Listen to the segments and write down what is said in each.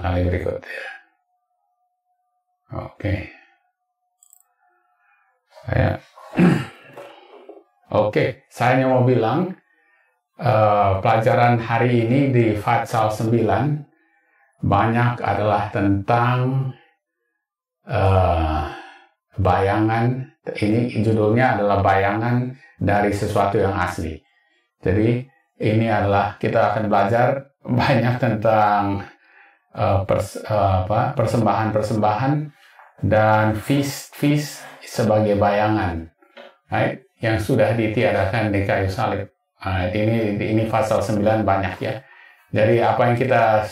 kali berikutnya. Oke. Saya hanya mau bilang pelajaran hari ini di Fatsal 9 banyak adalah tentang bayangan. Ini judulnya adalah bayangan dari sesuatu yang asli. Jadi ini adalah kita akan belajar banyak tentang persembahan-persembahan dan feast sebagai bayangan, right? Yang sudah ditiadakan di kayu salib. Ini pasal 9 banyak ya. Jadi apa yang kita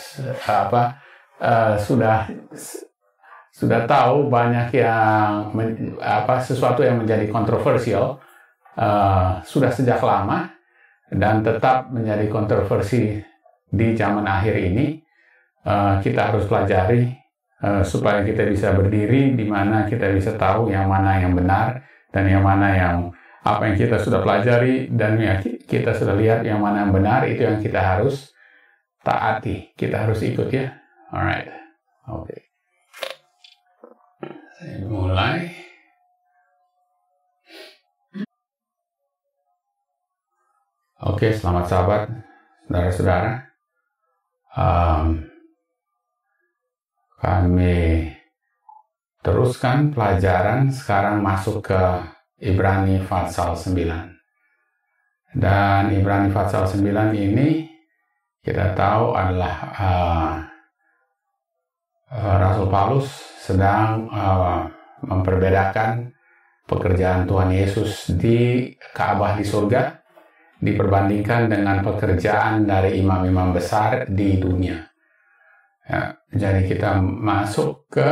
sudah tahu banyak yang sesuatu yang menjadi kontroversial sudah sejak lama dan tetap menjadi kontroversi di zaman akhir ini. Kita harus pelajari supaya kita bisa berdiri di mana kita bisa tahu yang mana yang benar dan yang mana yang apa yang kita sudah pelajari dan yang kita sudah lihat yang mana yang benar, itu yang kita harus taati, kita harus ikut ya. Alright, oke. Saya mulai. Oke, selamat sahabat, saudara-saudara. Kami teruskan pelajaran, sekarang masuk ke Ibrani Fatsal 9. Dan Ibrani Fatsal 9 ini kita tahu adalah Rasul Paulus sedang memperbedakan pekerjaan Tuhan Yesus di Ka'bah di surga diperbandingkan dengan pekerjaan dari imam-imam besar di dunia. Ya, jadi kita masuk ke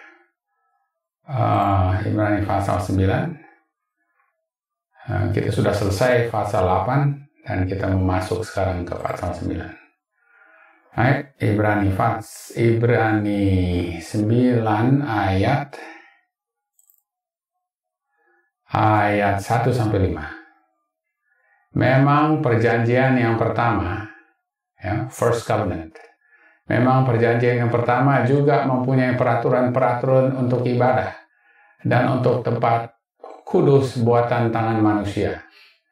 Ibrani Pasal 9. Kita sudah selesai pasal 8 dan kita masuk sekarang ke pasal 9. Baik, Ibrani 9 ayat 1 sampai 5. Memang perjanjian yang pertama, ya, first covenant. Memang perjanjian yang pertama juga mempunyai peraturan-peraturan untuk ibadah dan untuk tempat kudus buatan tangan manusia.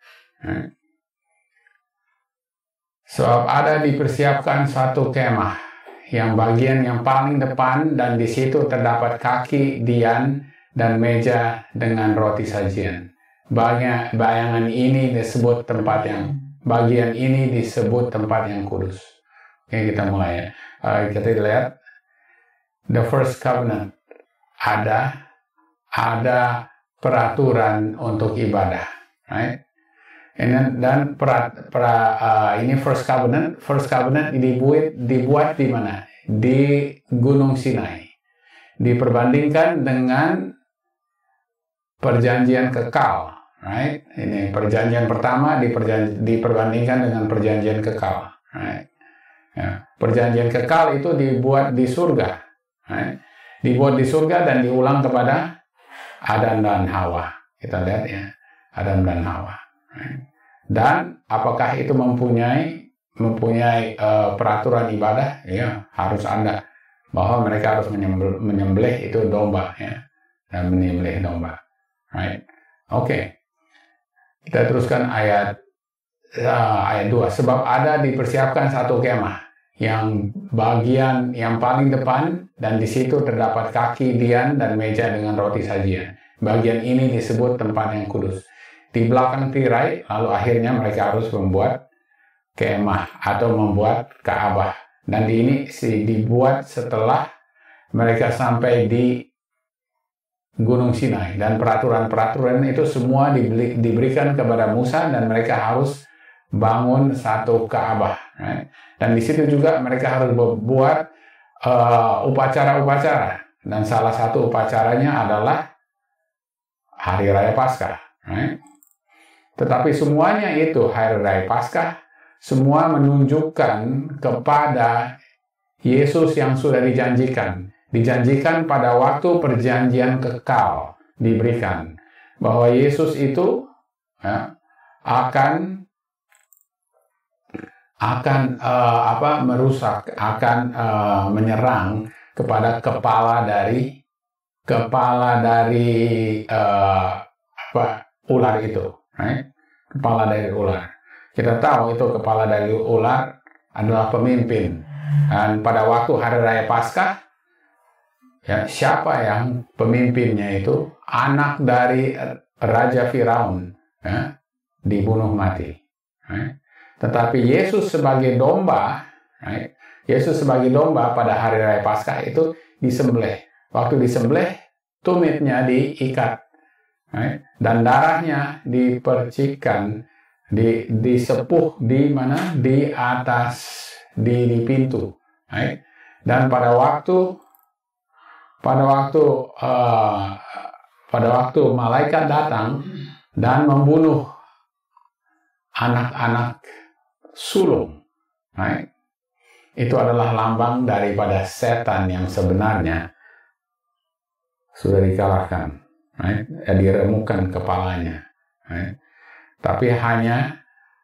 Sebab ada dipersiapkan suatu kemah yang bagian yang paling depan dan di situ terdapat kaki dian dan meja dengan roti sajian. Bayangan ini disebut bagian ini disebut tempat yang kudus. Oke, kita mulai ya. Kita lihat the first covenant, ada peraturan untuk ibadah, right? Dan ini first covenant dibuat di mana? Di Gunung Sinai. Diperbandingkan dengan perjanjian kekal, right? Ini perjanjian pertama diperbandingkan dengan perjanjian kekal, right? Ya, perjanjian kekal itu dibuat di surga, right? Dibuat di surga dan diulang kepada Adam dan Hawa. Kita lihat ya, Adam dan Hawa. Right? Dan apakah itu mempunyai peraturan ibadah? Ya, harus ada, bahwa mereka harus menyembelih itu domba, ya, dan menyembelih domba. Right? Oke. Kita teruskan ayat 2. Sebab ada dipersiapkan satu kemah yang bagian yang paling depan dan di situ terdapat kaki dian dan meja dengan roti sajian. Bagian ini disebut tempat yang kudus. Di belakang tirai, lalu akhirnya mereka harus membuat kemah atau membuat Ka'bah. Dan ini dibuat setelah mereka sampai di Gunung Sinai. Dan peraturan-peraturan itu semua diberikan kepada Musa dan mereka harus bangun satu Ka'bah, right? Dan di situ juga mereka harus membuat upacara-upacara, dan salah satu upacaranya adalah Hari Raya Paskah, right? Tetapi semuanya itu Hari Raya Paskah semua menunjukkan kepada Yesus yang sudah dijanjikan pada waktu perjanjian kekal diberikan, bahwa Yesus itu ya, akan merusak, akan menyerang kepada kepala dari ular itu, right? Kepala dari ular. Kita tahu itu kepala dari ular adalah pemimpin. Dan pada waktu hari raya Paskah, ya, siapa yang pemimpinnya itu? Anak dari Raja Firaun, ya, dibunuh mati. Right? Tetapi Yesus sebagai domba, right? Yesus sebagai domba pada hari raya Paskah itu disembelih. Waktu disembelih, tumitnya diikat, right? Dan darahnya dipercikkan, disepuh di mana? Di atas di pintu, right? Dan pada waktu malaikat datang dan membunuh anak-anak sulung, right? Itu adalah lambang daripada setan yang sebenarnya sudah dikalahkan, right? Diremukkan kepalanya, right? Tapi hanya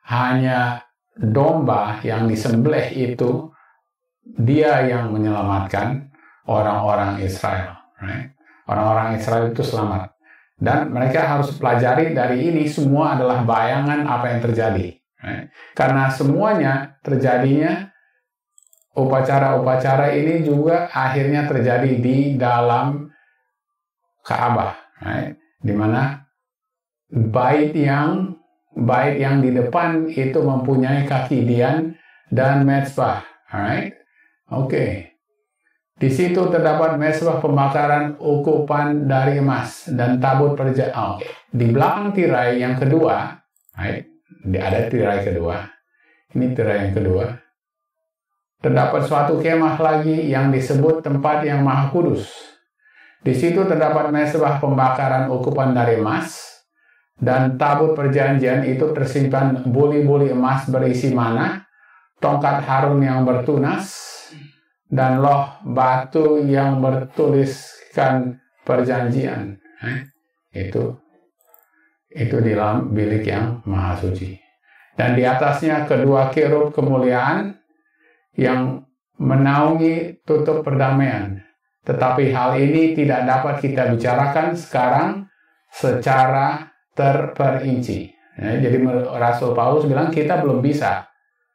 domba yang disembelih itu, dia yang menyelamatkan orang-orang Israel, right? Orang-orang Israel itu selamat. Dan mereka harus pelajari dari ini semua adalah bayangan apa yang terjadi, right? Karena semuanya terjadinya, upacara-upacara ini juga akhirnya terjadi di dalam Ka'bah, right? Di mana bait yang di depan itu mempunyai kaki dian dan mezbah, alright? Oke. Di situ terdapat mezbah pembakaran ukupan dari emas dan tabut perjanjian. Di belakang tirai yang kedua, right? Ada tirai kedua. Ini tirai yang kedua. Terdapat suatu kemah lagi yang disebut tempat yang maha kudus. Di situ terdapat mezbah pembakaran ukupan dari emas dan tabut perjanjian itu tersimpan buli-buli emas berisi mana, tongkat Harun yang bertunas, dan loh batu yang bertuliskan perjanjian. Itu di dalam bilik yang maha suci. Dan di atasnya kedua kerub kemuliaan yang menaungi tutup perdamaian. Tetapi hal ini tidak dapat kita bicarakan sekarang secara terperinci. Jadi Rasul Paulus bilang kita belum bisa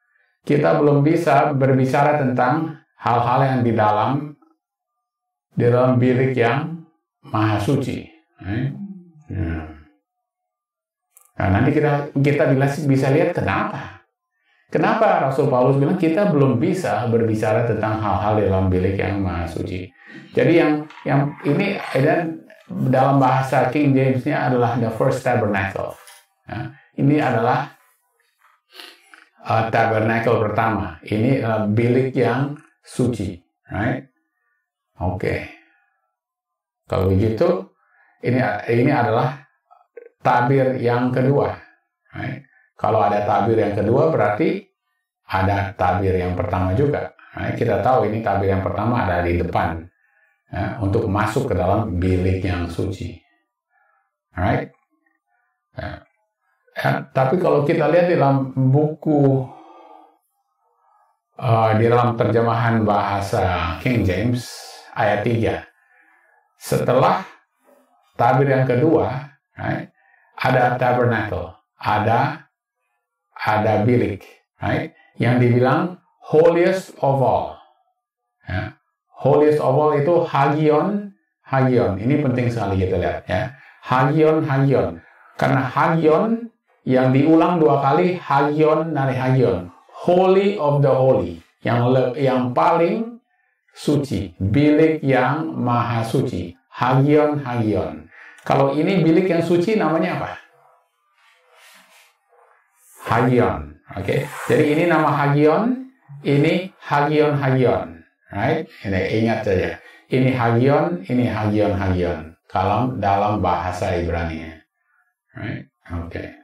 berbicara tentang hal-hal yang di dalam bilik yang maha suci. Nah, nanti kita bisa lihat kenapa Rasul Paulus bilang kita belum bisa berbicara tentang hal-hal di dalam bilik yang maha suci. Jadi yang ini dalam bahasa King James-nya adalah the first tabernacle. Ini adalah tabernacle pertama. Ini bilik yang suci, right? Oke. Kalau begitu, ini adalah tabir yang kedua, right? Kalau ada tabir yang kedua, berarti ada tabir yang pertama juga. Right? Kita tahu ini tabir yang pertama ada di depan, ya, untuk masuk ke dalam bilik yang suci, right? Ya. Tapi kalau kita lihat di dalam buku, di dalam terjemahan bahasa King James ayat 3, setelah tabir yang kedua, right, ada tabernacle, ada bilik, right, yang dibilang holiest of all. Ya. Holiest of all itu hagion. Ini penting sekali kita lihat, ya. Hagion. Karena hagion yang diulang dua kali, hagion dari hagion. Holy of the holy, yang paling suci, bilik yang maha suci, hagion. Kalau ini bilik yang suci namanya apa? Hagion, oke. Jadi ini nama hagion, ini hagion, right? Ini ingat saja. Ini hagion, ini hagion. Kalau dalam bahasa Ibrani, right? Oke.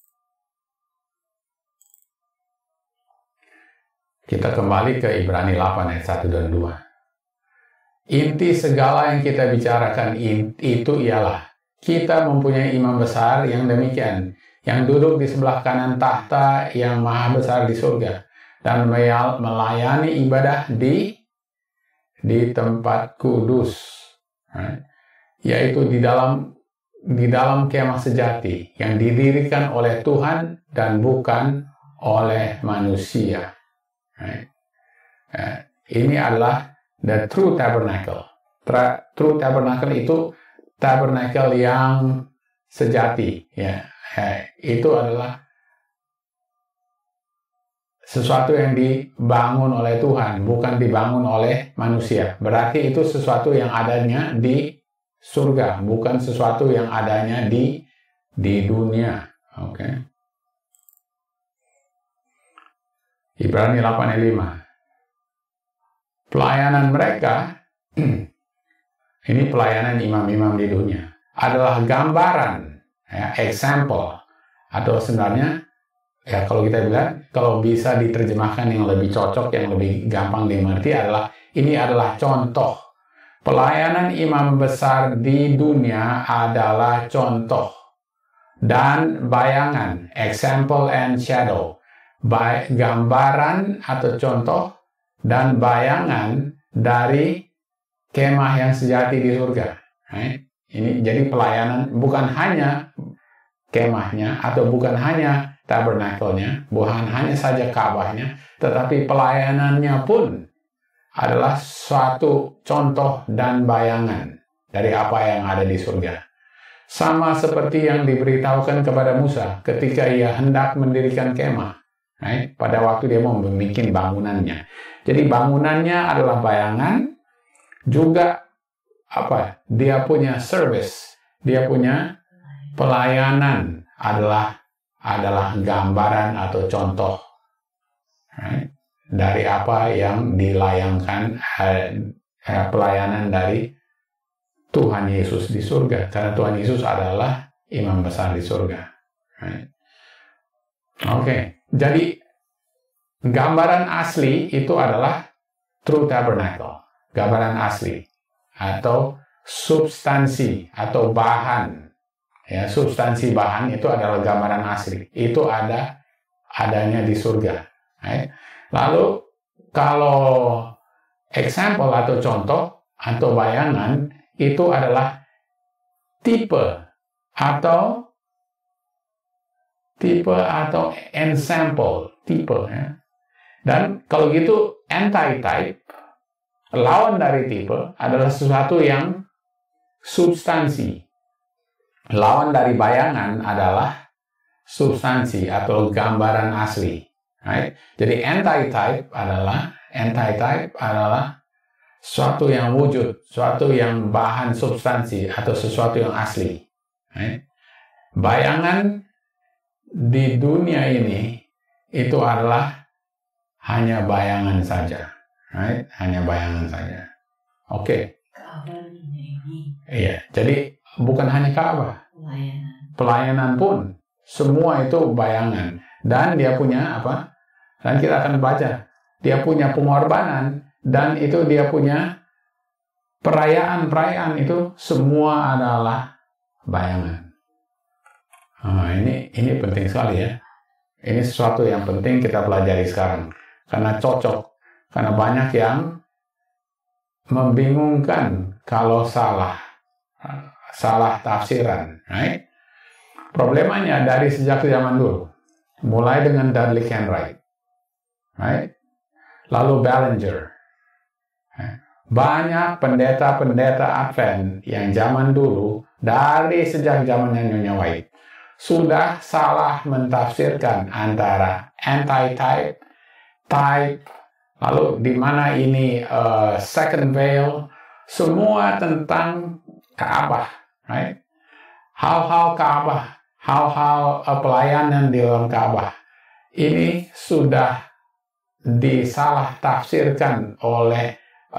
Kita kembali ke Ibrani 8 ayat 1 dan 2. Inti segala yang kita bicarakan itu ialah kita mempunyai imam besar yang demikian, yang duduk di sebelah kanan tahta yang maha besar di surga, dan melayani ibadah di tempat kudus, right? Yaitu di dalam kemah sejati yang didirikan oleh Tuhan dan bukan oleh manusia. Right? Ini adalah the true tabernacle. True tabernacle itu tabernacle yang sejati. Ya, itu adalah sesuatu yang dibangun oleh Tuhan, bukan dibangun oleh manusia. Berarti itu sesuatu yang adanya di surga, bukan sesuatu yang adanya di dunia. Oke. Ibrani 8 ayat 5. Pelayanan mereka, ini pelayanan imam-imam di dunia, adalah gambaran, ya, example, atau sebenarnya, ya kalau kita bilang, kalau bisa diterjemahkan yang lebih cocok, yang lebih gampang dimengerti adalah, ini adalah contoh. Pelayanan imam besar di dunia adalah contoh dan bayangan, example and shadow, gambaran atau contoh dan bayangan dari kemah yang sejati di surga. Ini jadi pelayanan bukan hanya kemahnya atau bukan hanya tabernakelnya, bukan hanya saja Ka'bahnya, tetapi pelayanannya pun adalah suatu contoh dan bayangan dari apa yang ada di surga. Sama seperti yang diberitahukan kepada Musa ketika ia hendak mendirikan kemah. Pada waktu dia mau membuat bangunannya. Jadi bangunannya adalah bayangan, juga dia punya service, dia punya pelayanan adalah gambaran atau contoh. Dari apa yang dilayangkan pelayanan dari Tuhan Yesus di surga. Karena Tuhan Yesus adalah imam besar di surga. Oke, jadi gambaran asli itu adalah true tabernacle. Gambaran asli atau substansi atau bahan. Ya, substansi bahan itu adalah gambaran asli. Itu adanya di surga. Lalu kalau example atau contoh atau bayangan itu adalah tipe atau ensample, tipe. Ya. Dan kalau gitu anti-type, lawan dari tipe adalah sesuatu yang substansi. Lawan dari bayangan adalah substansi atau gambaran asli. Right? Jadi anti-type adalah sesuatu yang wujud, sesuatu yang bahan substansi atau sesuatu yang asli. Right? Bayangan di dunia ini itu adalah hanya bayangan saja. Right? Hanya bayangan saja. Oke. Iya, jadi bukan hanya Ka'bah. Pelayanan pun semua itu bayangan. Dan dia punya apa? Dan kita akan baca. Dia punya pengorbanan. Dan itu dia punya perayaan-perayaan itu semua adalah bayangan. Ini penting sekali ya. Ini sesuatu yang penting kita pelajari sekarang. Karena cocok. Karena banyak yang membingungkan kalau salah tafsiran. Right? Problemanya dari sejak zaman dulu. Mulai dengan Dudley Kenwright, right? Lalu Ballinger. Banyak pendeta-pendeta Advent yang zaman dulu, dari sejak zamannya Nyonya White, sudah salah mentafsirkan antara anti-type, type, lalu di mana ini second veil, semua tentang Ka'bah, right? Hal-hal Ka'bah, hal-hal pelayanan di dalam Ka'bah ini sudah disalah tafsirkan oleh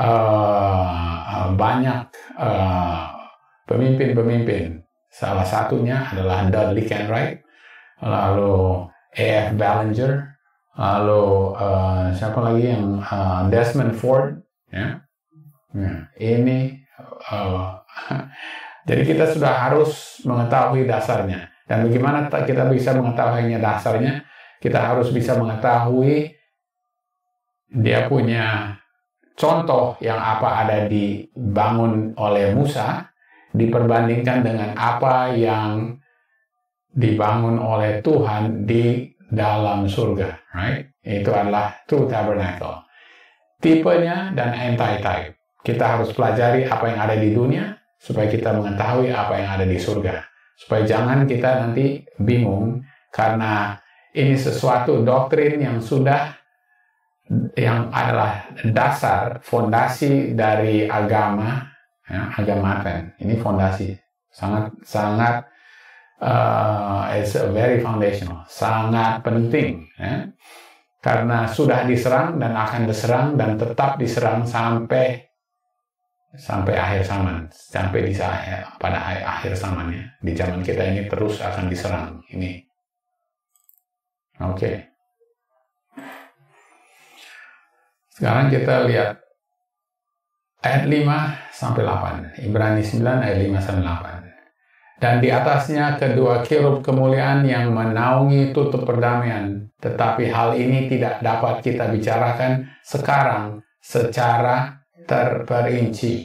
banyak pemimpin-pemimpin. Salah satunya adalah Dudley Kenwright, lalu A.F. Ballinger, lalu siapa lagi yang Desmond Ford, ya. Ini jadi kita sudah harus mengetahui dasarnya. Dan bagaimana kita bisa mengetahuinya dasarnya? Kita harus bisa mengetahui dia punya contoh yang apa ada dibangun oleh Musa diperbandingkan dengan apa yang dibangun oleh Tuhan di dalam surga, right? Itu adalah two tabernacle. Tipenya dan anti-type. Kita harus pelajari apa yang ada di dunia supaya kita mengetahui apa yang ada di surga. Supaya jangan kita nanti bingung karena ini sesuatu doktrin yang adalah dasar fondasi dari agama, ya, agama Advent. Ini fondasi sangat it's very foundational, sangat penting, ya. Karena sudah diserang dan akan diserang dan tetap diserang sampai akhir zaman, sampai pada akhir zamannya. Di zaman kita ini terus akan diserang ini. Oke. Sekarang kita lihat ayat 5 sampai 8. Ibrani 9 ayat 5 sampai 8. Dan di atasnya kedua kerub kemuliaan yang menaungi tutup perdamaian. Tetapi hal ini tidak dapat kita bicarakan sekarang secara terperinci.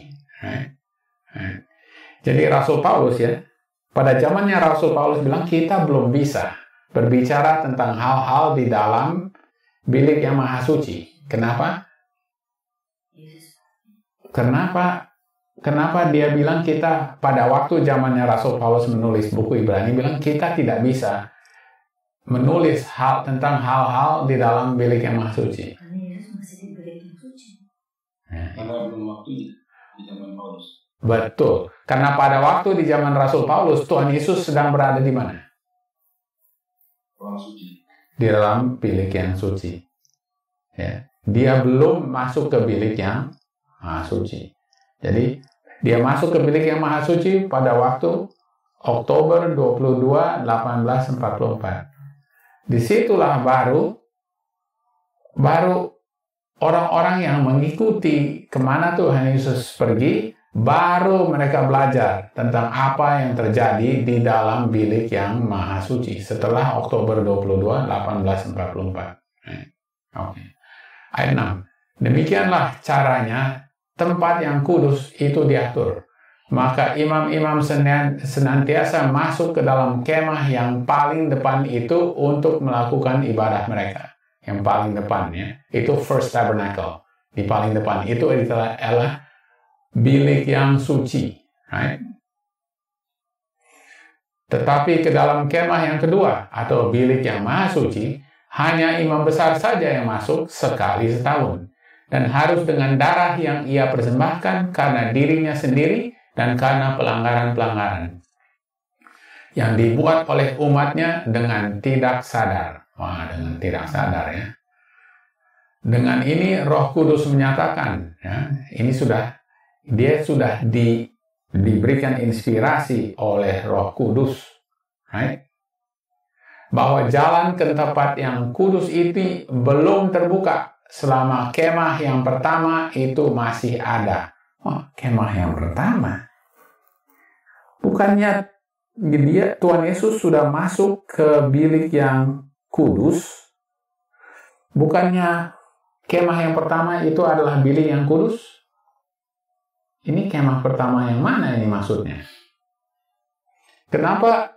Jadi Rasul Paulus, ya, pada zamannya Rasul Paulus bilang kita belum bisa berbicara tentang hal-hal di dalam bilik yang maha suci. Kenapa? Kenapa dia bilang kita pada waktu zamannya Rasul Paulus menulis buku Ibrani bilang kita tidak bisa menulis tentang hal-hal di dalam bilik yang maha suci. Karena Yesus masih di bilik yang suci. Karena belum waktunya di zaman Paulus. Betul. Karena pada waktu di zaman Rasul Paulus Tuhan Yesus sedang berada di mana? Ruang suci. Di dalam bilik yang suci. Ya. Dia belum masuk ke bilik yang maha suci. Jadi dia masuk ke bilik yang maha suci pada waktu Oktober 22, 1844. Disitulah baru orang-orang yang mengikuti kemana Tuhan Yesus pergi, baru mereka belajar tentang apa yang terjadi di dalam bilik yang maha suci setelah Oktober 22, 1844. Oke. Ayat 6. Demikianlah caranya tempat yang kudus itu diatur. Maka imam-imam senantiasa masuk ke dalam kemah yang paling depan itu untuk melakukan ibadah mereka. Yang paling depan, ya, itu first tabernacle. Di paling depan itu adalah bilik yang suci, right? Tetapi ke dalam kemah yang kedua atau bilik yang maha suci hanya imam besar saja yang masuk sekali setahun. Dan harus dengan darah yang ia persembahkan karena dirinya sendiri dan karena pelanggaran-pelanggaran yang dibuat oleh umatnya dengan tidak sadar. Wah, dengan tidak sadar, ya. Dengan ini Roh Kudus menyatakan, ya, dia sudah diberikan inspirasi oleh Roh Kudus, right? Bahwa jalan ke tempat yang kudus itu belum terbuka selama kemah yang pertama itu masih ada. Wah, kemah yang pertama. Bukannya Tuhan Yesus sudah masuk ke bilik yang kudus? Bukannya kemah yang pertama itu adalah bilik yang kudus? Ini kemah pertama yang mana ini maksudnya? Kenapa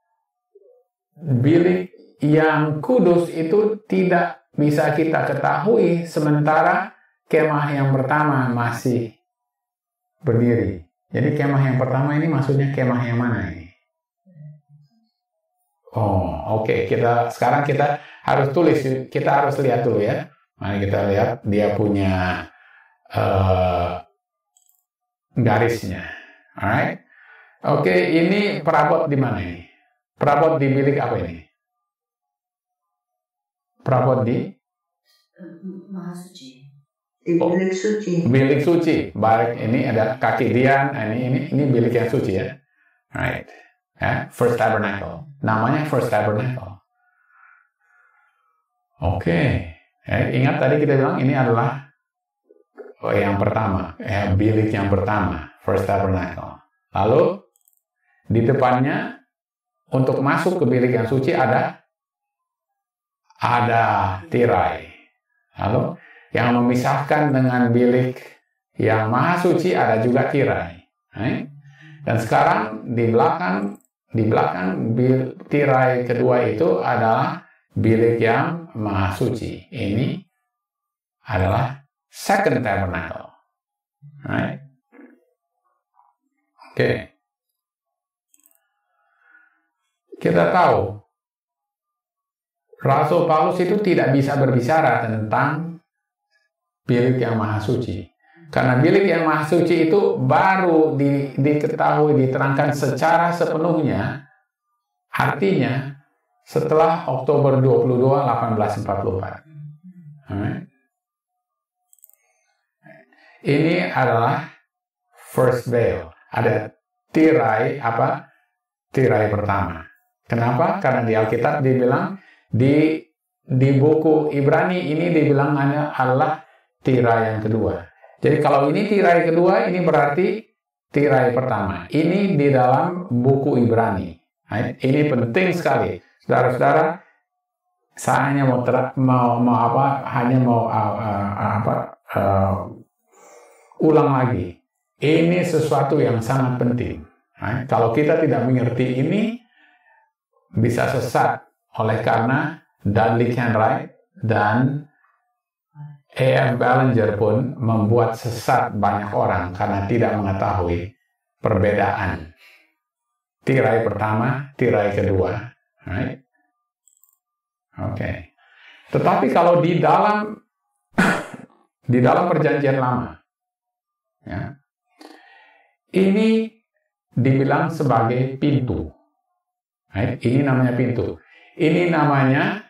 bilik yang kudus itu tidak bisa kita ketahui sementara kemah yang pertama masih berdiri? Jadi kemah yang pertama ini maksudnya kemah yang mana ini? Oh, oke. Sekarang kita harus tulis. Kita harus lihat dulu, ya. Mari kita lihat dia punya garisnya. Alright. Oke, ini perabot di mana ini? Perabot di bilik apa ini? Perabot di Maha Suci. Di bilik suci. Bilik suci. Baik, ini ada kaki Dian. Ini bilik yang suci, ya. Right. Ya, First Tabernacle. Namanya First Tabernacle. Oke. Ingat tadi kita bilang ini adalah yang pertama, bilik yang pertama, First Tabernacle. Lalu di depannya untuk masuk ke bilik yang suci ada tirai. Lalu Yang memisahkan dengan bilik yang maha suci ada juga tirai. Dan sekarang di belakang tirai kedua itu adalah bilik yang maha suci. Ini adalah second tabernacle. Oke. Kita tahu Rasul Paulus itu tidak bisa berbicara tentang bilik yang maha suci. Karena bilik yang maha suci itu baru diketahui, diterangkan secara sepenuhnya, artinya setelah Oktober 22, 1844. Ini adalah first veil. Ada tirai pertama. Kenapa? Karena di Alkitab dibilang di buku Ibrani ini dibilang adalah tirai yang kedua. Jadi kalau ini tirai kedua, ini berarti tirai pertama. Ini di dalam buku Ibrani. Ini penting sekali, saudara-saudara. Saya hanya ulang lagi. Ini sesuatu yang sangat penting. Kalau kita tidak mengerti ini, bisa sesat. Oleh karena Dudley Kenwright dan A.F. Ballinger pun membuat sesat banyak orang karena tidak mengetahui perbedaan tirai pertama, tirai kedua. Oke. Tetapi kalau di dalam perjanjian lama, ya, ini dibilang sebagai pintu. Ini namanya pintu. Ini namanya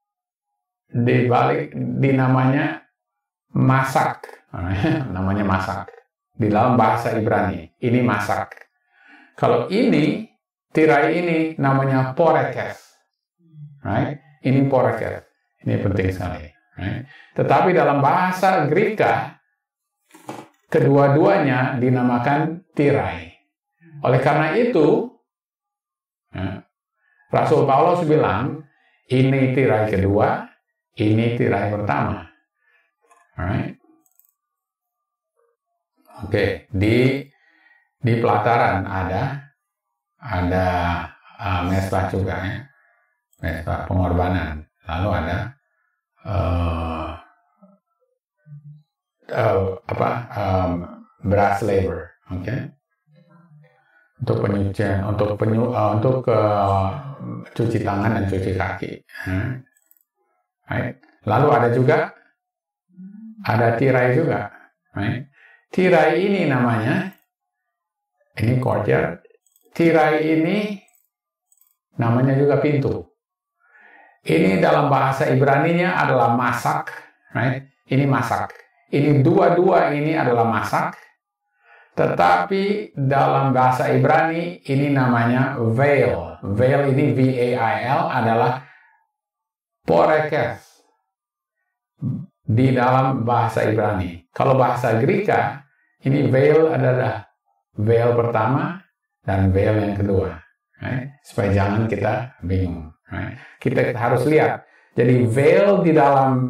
dinamanya masak. Namanya masak. Di dalam bahasa Ibrani, ini masak. Kalau ini, tirai ini namanya porekes. Ini porekes. Ini penting sekali. Tetapi dalam bahasa Greka, kedua-duanya dinamakan tirai. Oleh karena itu, Rasul Paulus bilang, ini tirai kedua, ini tirai pertama. Oke, di pelataran ada mesbah juga, ya, mesbah pengorbanan. Lalu ada brass laver, untuk penyucian, untuk cuci tangan dan cuci kaki. Lalu ada juga tirai juga. Tirai ini namanya, ini courtyard. Tirai ini namanya juga pintu. Ini dalam bahasa Ibraninya adalah masak. Ini masak. Ini dua-dua ini adalah masak. Tetapi dalam bahasa Ibrani ini namanya veil. Veil ini V-A-I-L adalah porekes di dalam bahasa Ibrani. Kalau bahasa Greka, ini veil adalah veil pertama dan veil yang kedua. Supaya jangan kita bingung. Kita harus lihat. Jadi veil di dalam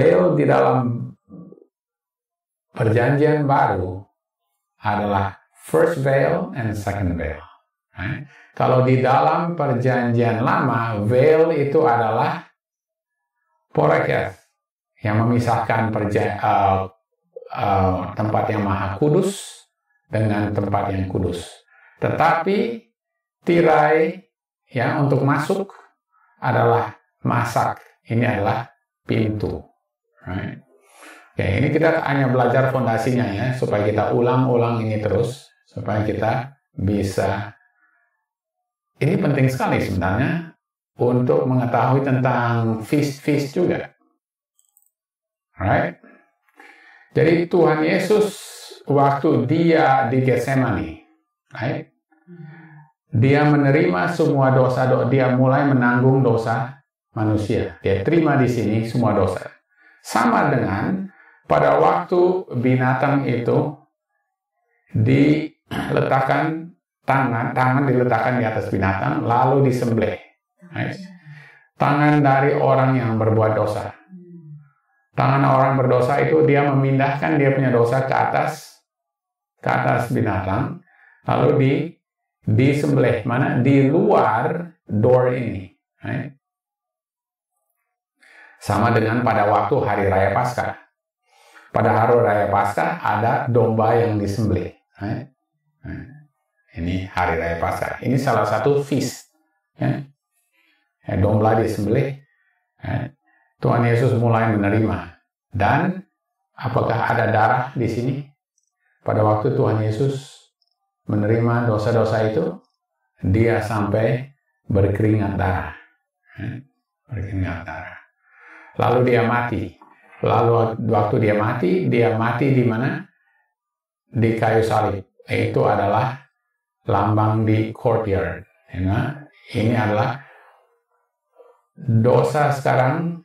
perjanjian baru adalah first veil and second veil. Kalau di dalam perjanjian lama, veil itu adalah porekes yang memisahkan tempat yang maha kudus dengan tempat yang kudus. Tetapi tirai yang untuk masuk adalah masak. Ini adalah pintu. Oke, ini kita hanya belajar fondasinya ya, supaya kita ulang-ulang ini terus, supaya kita bisa. Ini penting sekali sebenarnya untuk mengetahui tentang feast juga. Alright? Jadi Tuhan Yesus waktu dia di Getsemani, right? Dia menerima semua dosa, dia mulai menanggung dosa manusia. Dia terima di sini semua dosa. Sama dengan pada waktu binatang itu diletakkan tangan diletakkan di atas binatang, lalu disembelih. Tangan dari orang yang berbuat dosa. Tangan orang berdosa itu dia memindahkan dia punya dosa ke atas binatang, lalu disembelih mana? Di luar door ini. Right? Sama dengan pada waktu hari raya Paskah. Pada hari raya Paskah ada domba yang disembelih. Right? Ini hari raya Paskah. Ini salah satu feast. Ya. Domba disembelih. Tuhan Yesus mulai menerima. Dan apakah ada darah di sini? Pada waktu Tuhan Yesus menerima dosa-dosa itu, dia sampai berkeringat darah. Berkeringat darah. Lalu dia mati. Lalu waktu dia mati di mana? Di kayu salib. Itu adalah lambang di courtyard. Ini adalah dosa sekarang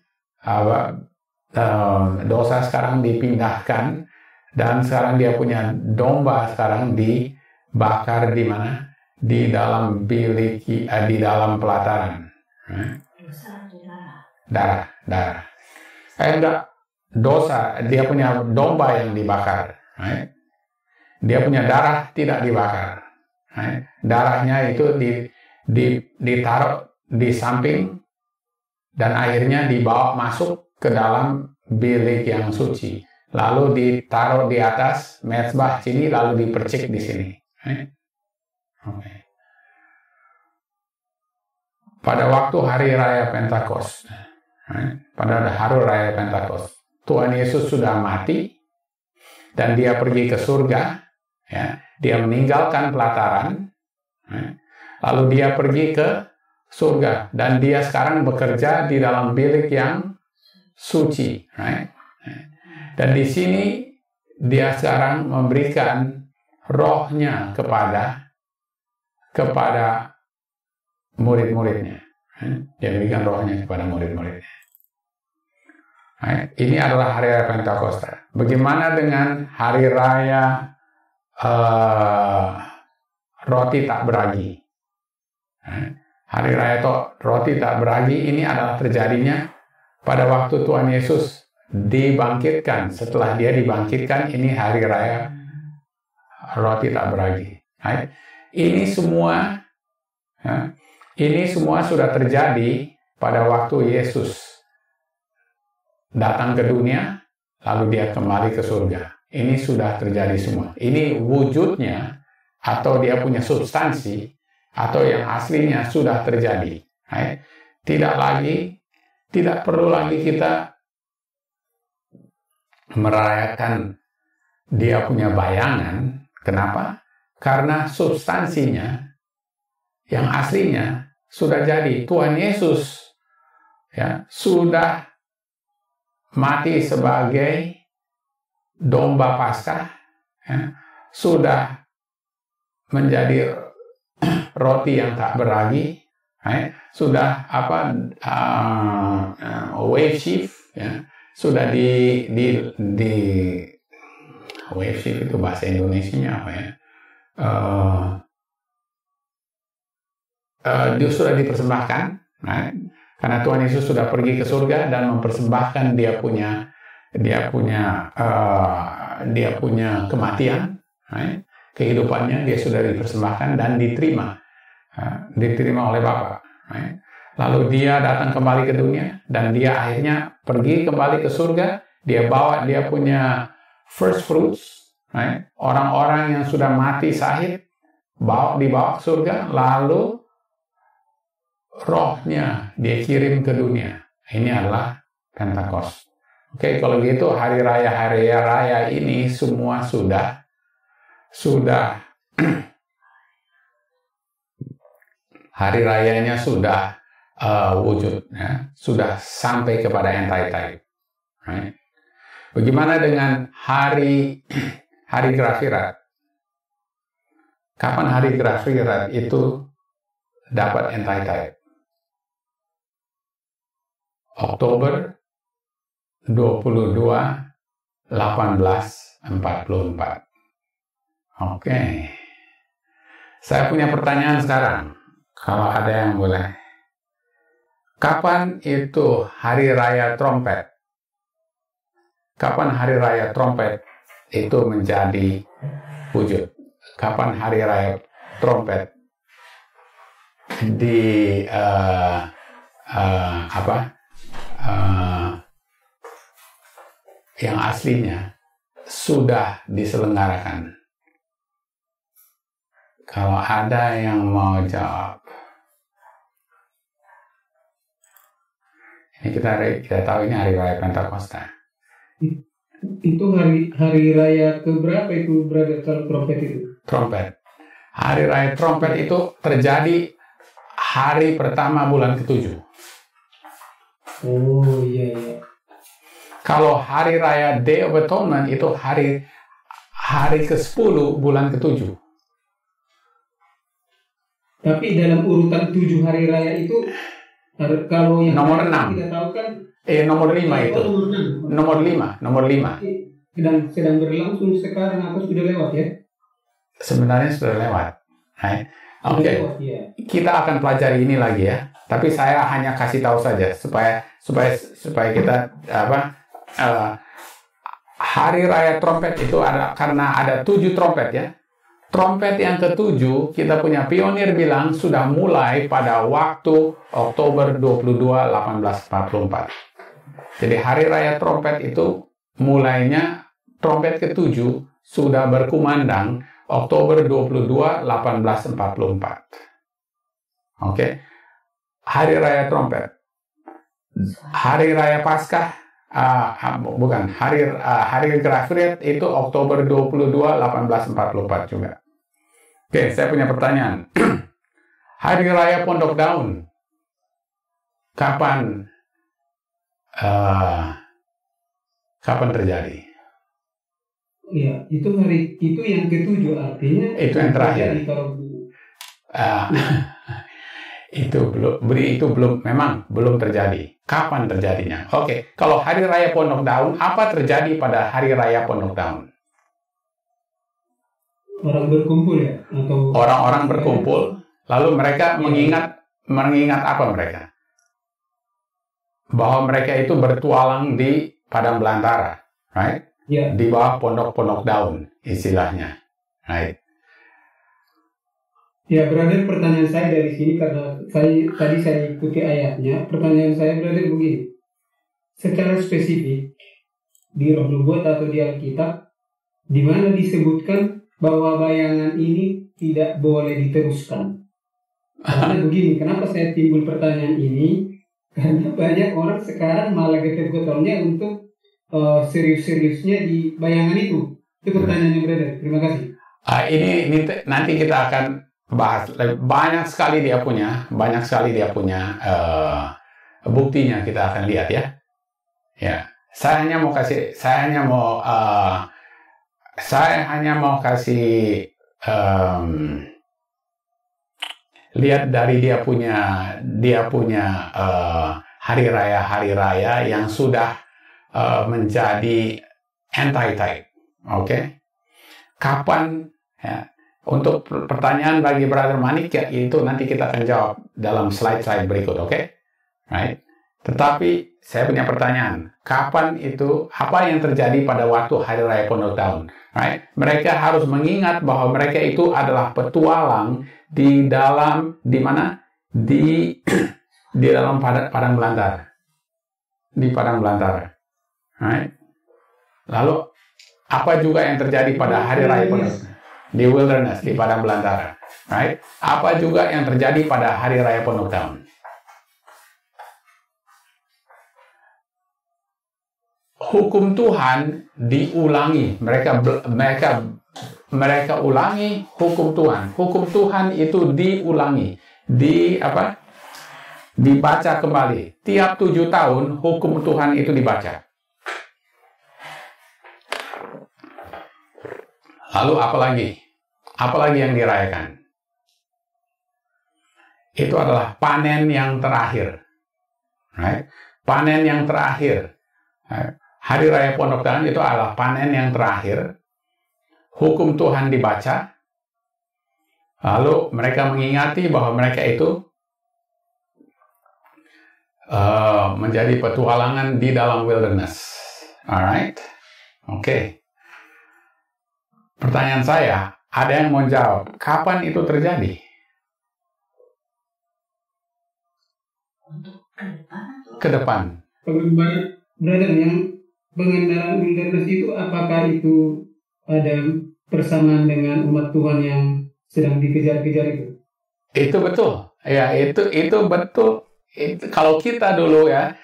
dipindahkan, dan sekarang dia punya domba sekarang dibakar di mana? Di dalam bilik, di dalam pelataran. Dosa atau darah? Darah. Enggak, dosa, dia punya domba yang dibakar. Dia punya darah tidak dibakar. Darahnya itu ditaruh di samping, dan akhirnya dibawa masuk ke dalam bilik yang suci. Lalu ditaruh di atas mezbah sini, lalu dipercik di sini. Okay. Pada waktu hari raya Pentakost, Tuhan Yesus sudah mati, dan dia pergi ke surga. Ya, dia meninggalkan pelataran, lalu dia pergi ke surga, dan dia sekarang bekerja di dalam bilik yang suci, dan di sini dia sekarang memberikan rohnya kepada murid-muridnya. Dia berikan rohnya kepada murid-muridnya. Ini adalah hari raya Pentakosta. Bagaimana dengan hari raya roti tak beragi? Hari raya roti tak beragi ini adalah terjadinya pada waktu Tuhan Yesus dibangkitkan. Setelah dia dibangkitkan, ini hari raya roti tak beragi. Ini semua sudah terjadi pada waktu Yesus datang ke dunia, lalu dia kembali ke surga. Ini sudah terjadi semua. Ini wujudnya, atau dia punya substansi, atau yang aslinya sudah terjadi. Tidak perlu lagi kita merayakan dia punya bayangan. Kenapa? Karena substansinya, yang aslinya sudah jadi. Tuhan Yesus sudah mati sebagai domba Paskah, sudah menjadi roti yang tak beragi, sudah wave shift, sudah di wave shift itu bahasa Indonesianya apa ya? Dia sudah dipersembahkan, karena Tuhan Yesus sudah pergi ke surga dan mempersembahkan dia punya kematian, kehidupannya dia sudah dipersembahkan dan diterima oleh Bapa. Lalu dia datang kembali ke dunia, dan dia akhirnya pergi kembali ke surga. Dia bawa dia punya first fruits, orang-orang yang sudah mati syahid, dibawa ke surga, lalu rohnya dia kirim ke dunia. Ini adalah Pentakost. Oke, kalau gitu hari raya ini semua sudah hari rayanya sudah wujud, sudah sampai kepada anti-type. Bagaimana dengan hari Grafirat? Kapan hari Grafirat itu dapat anti-type? Oktober 22, 1844. Oke. Saya punya pertanyaan sekarang. Kalau ada yang boleh. Kapan itu hari raya trompet? kapan hari raya trompet itu menjadi wujud? Kapan hari raya trompet di yang aslinya sudah diselenggarakan? Kalau ada yang mau jawab, ini kita tahu ini hari raya Pentakosta. Itu hari raya keberapa itu, brother, kalau trompet itu? Trompet. Hari raya trompet itu terjadi hari pertama bulan ke-7. Oh iya. Kalau hari raya Day of Atonement itu hari ke-10 bulan ke-7. Tapi dalam urutan 7 hari raya itu, kalau yang nomor 6. kita tahu kan Nomor 5 itu. Nomor 5. Sedang berlangsung sekarang atau sudah lewat ya? Sebenarnya sudah lewat. Right? Oke. Ya. Kita akan pelajari ini lagi ya. Tapi saya hanya kasih tahu saja supaya kita hari raya trompet itu ada karena ada 7 trompet ya. Trompet yang ke-7 kita punya pionir bilang sudah mulai pada waktu Oktober 22, 1844. Jadi hari raya trompet itu mulainya trompet ke-7 sudah berkumandang Oktober 22, 1844. Oke. Hari raya trompet. Hari raya Paskah bukan, hari Grafriat itu Oktober 22, 1844 juga. Oke, saya punya pertanyaan. Hari raya Pondok Daun kapan terjadi? Iya, itu yang ke-7 artinya. Itu yang terakhir. Itu belum terjadi. Kapan terjadinya? Oke, kalau hari raya Pondok Daun, apa terjadi pada hari raya Pondok Daun? Orang berkumpul ya? Atau orang-orang berkumpul, lalu mereka mengingat apa mereka? Bahwa mereka itu bertualang di padang belantara, right? Yeah. Di bawah pondok-pondok daun, istilahnya, right? Ya, brother, pertanyaan saya dari sini karena tadi saya ikuti ayatnya. Pertanyaan saya, brother, begini. Secara spesifik di Roh Nubuat atau di Alkitab, di mana disebutkan bahwa bayangan ini tidak boleh diteruskan. Karena begini, kenapa saya timbul pertanyaan ini? Karena banyak orang sekarang malah getol-getolnya untuk serius-seriusnya di bayangan itu. Itu pertanyaannya, brother. Terima kasih. Ini nanti kita akan bahas. Banyak sekali dia punya buktinya, kita akan lihat ya. Ya, saya hanya mau kasih lihat dari dia punya hari raya yang sudah menjadi anti-type. Oke. Kapan ya, untuk pertanyaan bagi Brother Manik ya, itu nanti kita akan jawab dalam slide berikut, oke? Right? Tetapi saya punya pertanyaan, kapan itu, apa yang terjadi pada waktu hari raya Pondok Daun? Right? Mereka harus mengingat bahwa mereka itu adalah petualang di dalam di dalam padang belantara. Di padang belantara. Right? Lalu apa juga yang terjadi pada hari raya Pondok Daun? Di wilderness, di padang belantara. Right? Apa juga yang terjadi pada hari raya Pondok Daun? Hukum Tuhan diulangi. Mereka ulangi hukum Tuhan. Hukum Tuhan itu diulangi. Dibaca kembali. Tiap 7 tahun hukum Tuhan itu dibaca. Lalu apa lagi? Apa lagi yang dirayakan? Itu adalah panen yang terakhir. Right? Panen yang terakhir. Right? Hari raya Pondok Daun itu adalah panen yang terakhir. Hukum Tuhan dibaca. Lalu mereka mengingati bahwa mereka itu menjadi petualangan di dalam wilderness. Alright? Oke. Pertanyaan saya, ada yang mau jawab, kapan itu terjadi? Ke depan. Pengembangan brother yang pengendaraan wilderness itu, apakah itu ada persamaan dengan umat Tuhan yang sedang dikejar-kejar itu? Itu betul. Ya, itu betul. Kalau kita dulu ya,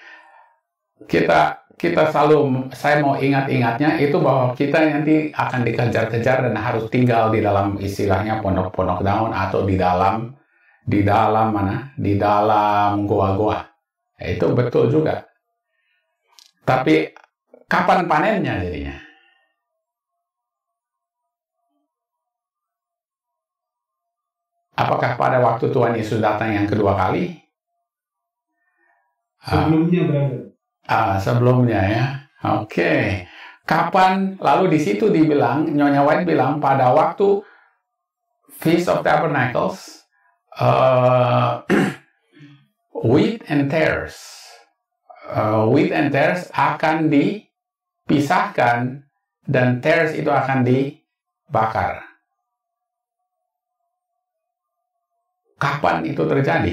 kita selalu, saya mau ingat-ingatnya itu bahwa kita nanti akan dikejar-kejar dan harus tinggal di dalam istilahnya pondok-pondok daun atau di dalam mana? Di dalam goa-goa. Itu betul juga. Tapi kapan panennya jadinya? Apakah pada waktu Tuhan Yesus datang yang kedua kali? Sebelumnya, brother. Sebelumnya ya. Oke. Kapan? Lalu di situ dibilang, Nyonya White bilang pada waktu Feast of Tabernacles, wheat and tares akan dipisahkan dan tares itu akan dibakar. Kapan itu terjadi?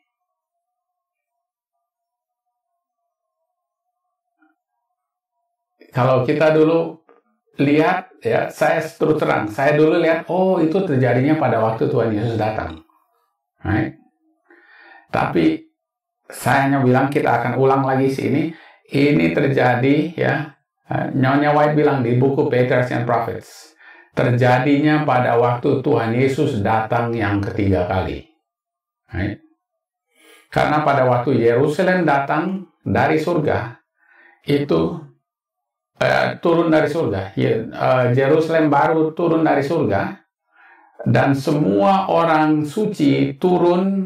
Kalau kita dulu lihat, ya, saya terus terang, saya dulu lihat, oh itu terjadinya pada waktu Tuhan Yesus datang. Right? Tapi saya hanya bilang kita akan ulang lagi sini. Ini terjadi, ya, Nyonya White bilang di buku Patriarchs and Prophets, terjadinya pada waktu Tuhan Yesus datang yang ketiga kali. Right? Karena pada waktu Yerusalem datang dari surga, itu turun dari surga, Yerusalem baru turun dari surga, dan semua orang suci turun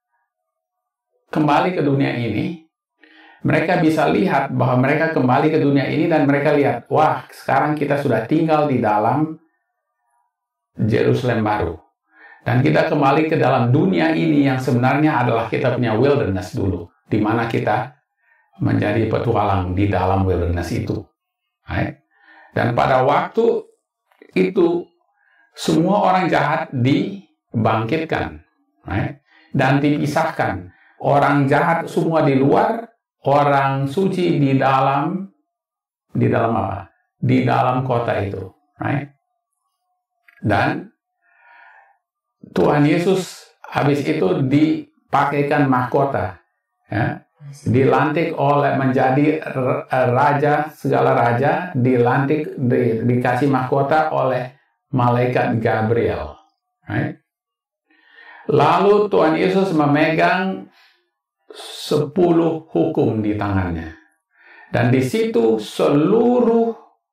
kembali ke dunia ini. Mereka bisa lihat bahwa mereka kembali ke dunia ini dan mereka lihat, wah, sekarang kita sudah tinggal di dalam Yerusalem baru. Dan kita kembali ke dalam dunia ini yang sebenarnya adalah kita punya wilderness dulu, di mana kita menjadi petualang di dalam wilderness itu. Right? Dan pada waktu itu semua orang jahat dibangkitkan, right? Dan dipisahkan. Orang jahat semua di luar, orang suci di dalam apa? Di dalam kota itu, right? Dan Tuhan Yesus habis itu dipakaikan mahkota, ya. Dilantik menjadi raja, segala raja, dilantik, dikasih mahkota oleh malaikat Gabriel. Right? Lalu Tuhan Yesus memegang 10 hukum di tangannya. Dan di situ seluruh,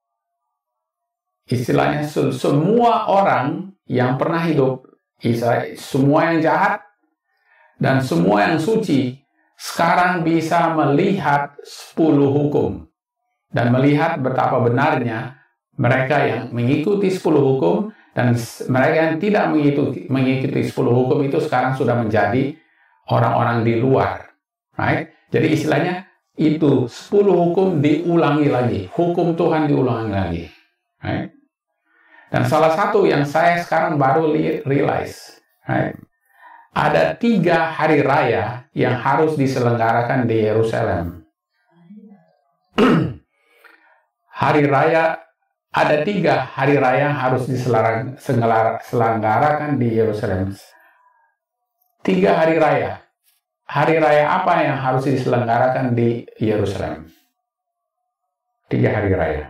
istilahnya semua orang yang pernah hidup, semua yang jahat dan semua yang suci, sekarang bisa melihat 10 hukum dan melihat betapa benarnya mereka yang mengikuti 10 hukum dan mereka yang tidak mengikuti 10 hukum itu sekarang sudah menjadi orang-orang di luar, right? Jadi istilahnya itu 10 hukum diulangi lagi, hukum Tuhan diulangi lagi, right? Dan salah satu yang saya sekarang baru realize, right? Ada 3 hari raya yang harus diselenggarakan di Yerusalem. Ada 3 hari raya yang harus diselenggarakan di Yerusalem. 3 hari raya. Hari raya apa yang harus diselenggarakan di Yerusalem? 3 hari raya.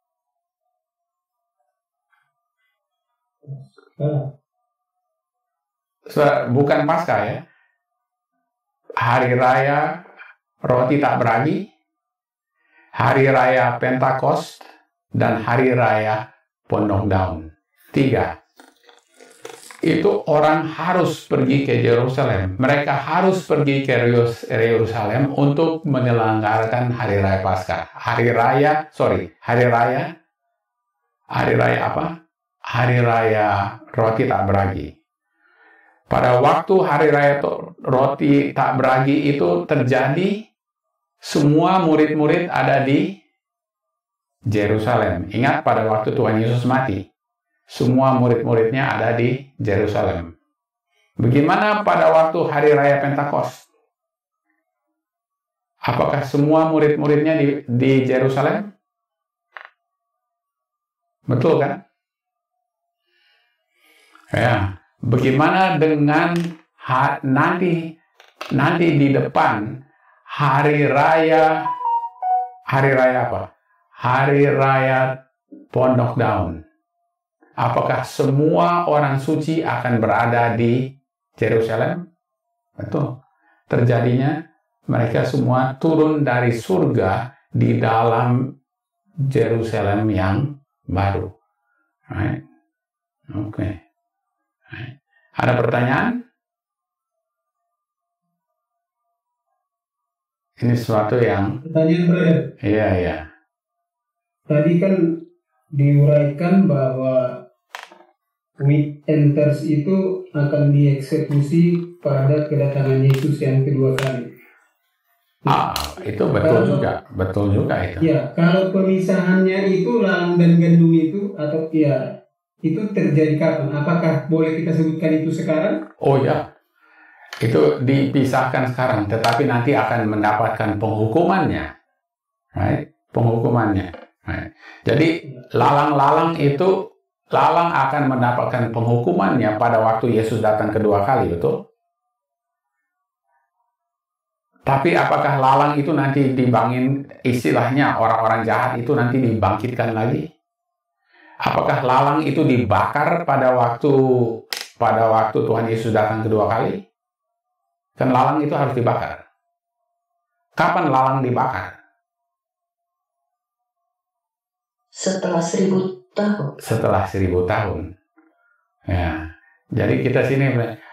Bukan Paskah ya. Hari raya roti tak beragi, hari raya Pentakost, dan hari raya Pondok Daun. 3. Itu orang harus pergi ke Yerusalem. Mereka harus pergi ke Yerusalem untuk menyelenggarakan hari raya Paskah. Hari raya apa? Hari raya roti tak beragi. Pada waktu hari raya roti tak beragi itu terjadi, semua murid-murid ada di Yerusalem. Ingat pada waktu Tuhan Yesus mati, semua murid-muridnya ada di Yerusalem. Bagaimana pada waktu hari raya Pentakosta? Apakah semua murid-muridnya di Yerusalem? Betul kan? Ya. Bagaimana dengan nanti di depan hari raya apa? Hari raya Pondok Daun. Apakah semua orang suci akan berada di Yerusalem? Betul. Terjadinya mereka semua turun dari surga di dalam Yerusalem yang baru. Right? Oke. Right. Ada pertanyaan? Ini sesuatu yang... Pertanyaan brother. Iya. Tadi kan diuraikan bahwa weekenders itu akan dieksekusi pada kedatangan Yesus yang kedua kali. Itu betul juga itu. Ya, kalau pemisahannya itu lalang dan gandum itu atau ya itu terjadi kapan? Apakah boleh kita sebutkan itu sekarang? Oh ya, itu dipisahkan sekarang, tetapi nanti akan mendapatkan penghukumannya, right? Penghukumannya. Right? Jadi lalang akan mendapatkan penghukumannya pada waktu Yesus datang kedua kali, betul? Tapi apakah lalang itu nanti istilahnya orang-orang jahat itu nanti dibangkitkan lagi? Apakah lalang itu dibakar pada waktu Tuhan Yesus datang kedua kali? Kan lalang itu harus dibakar. Kapan lalang dibakar? Setelah 1000 tahun. Setelah 1000 tahun. Ya. Jadi kita sini,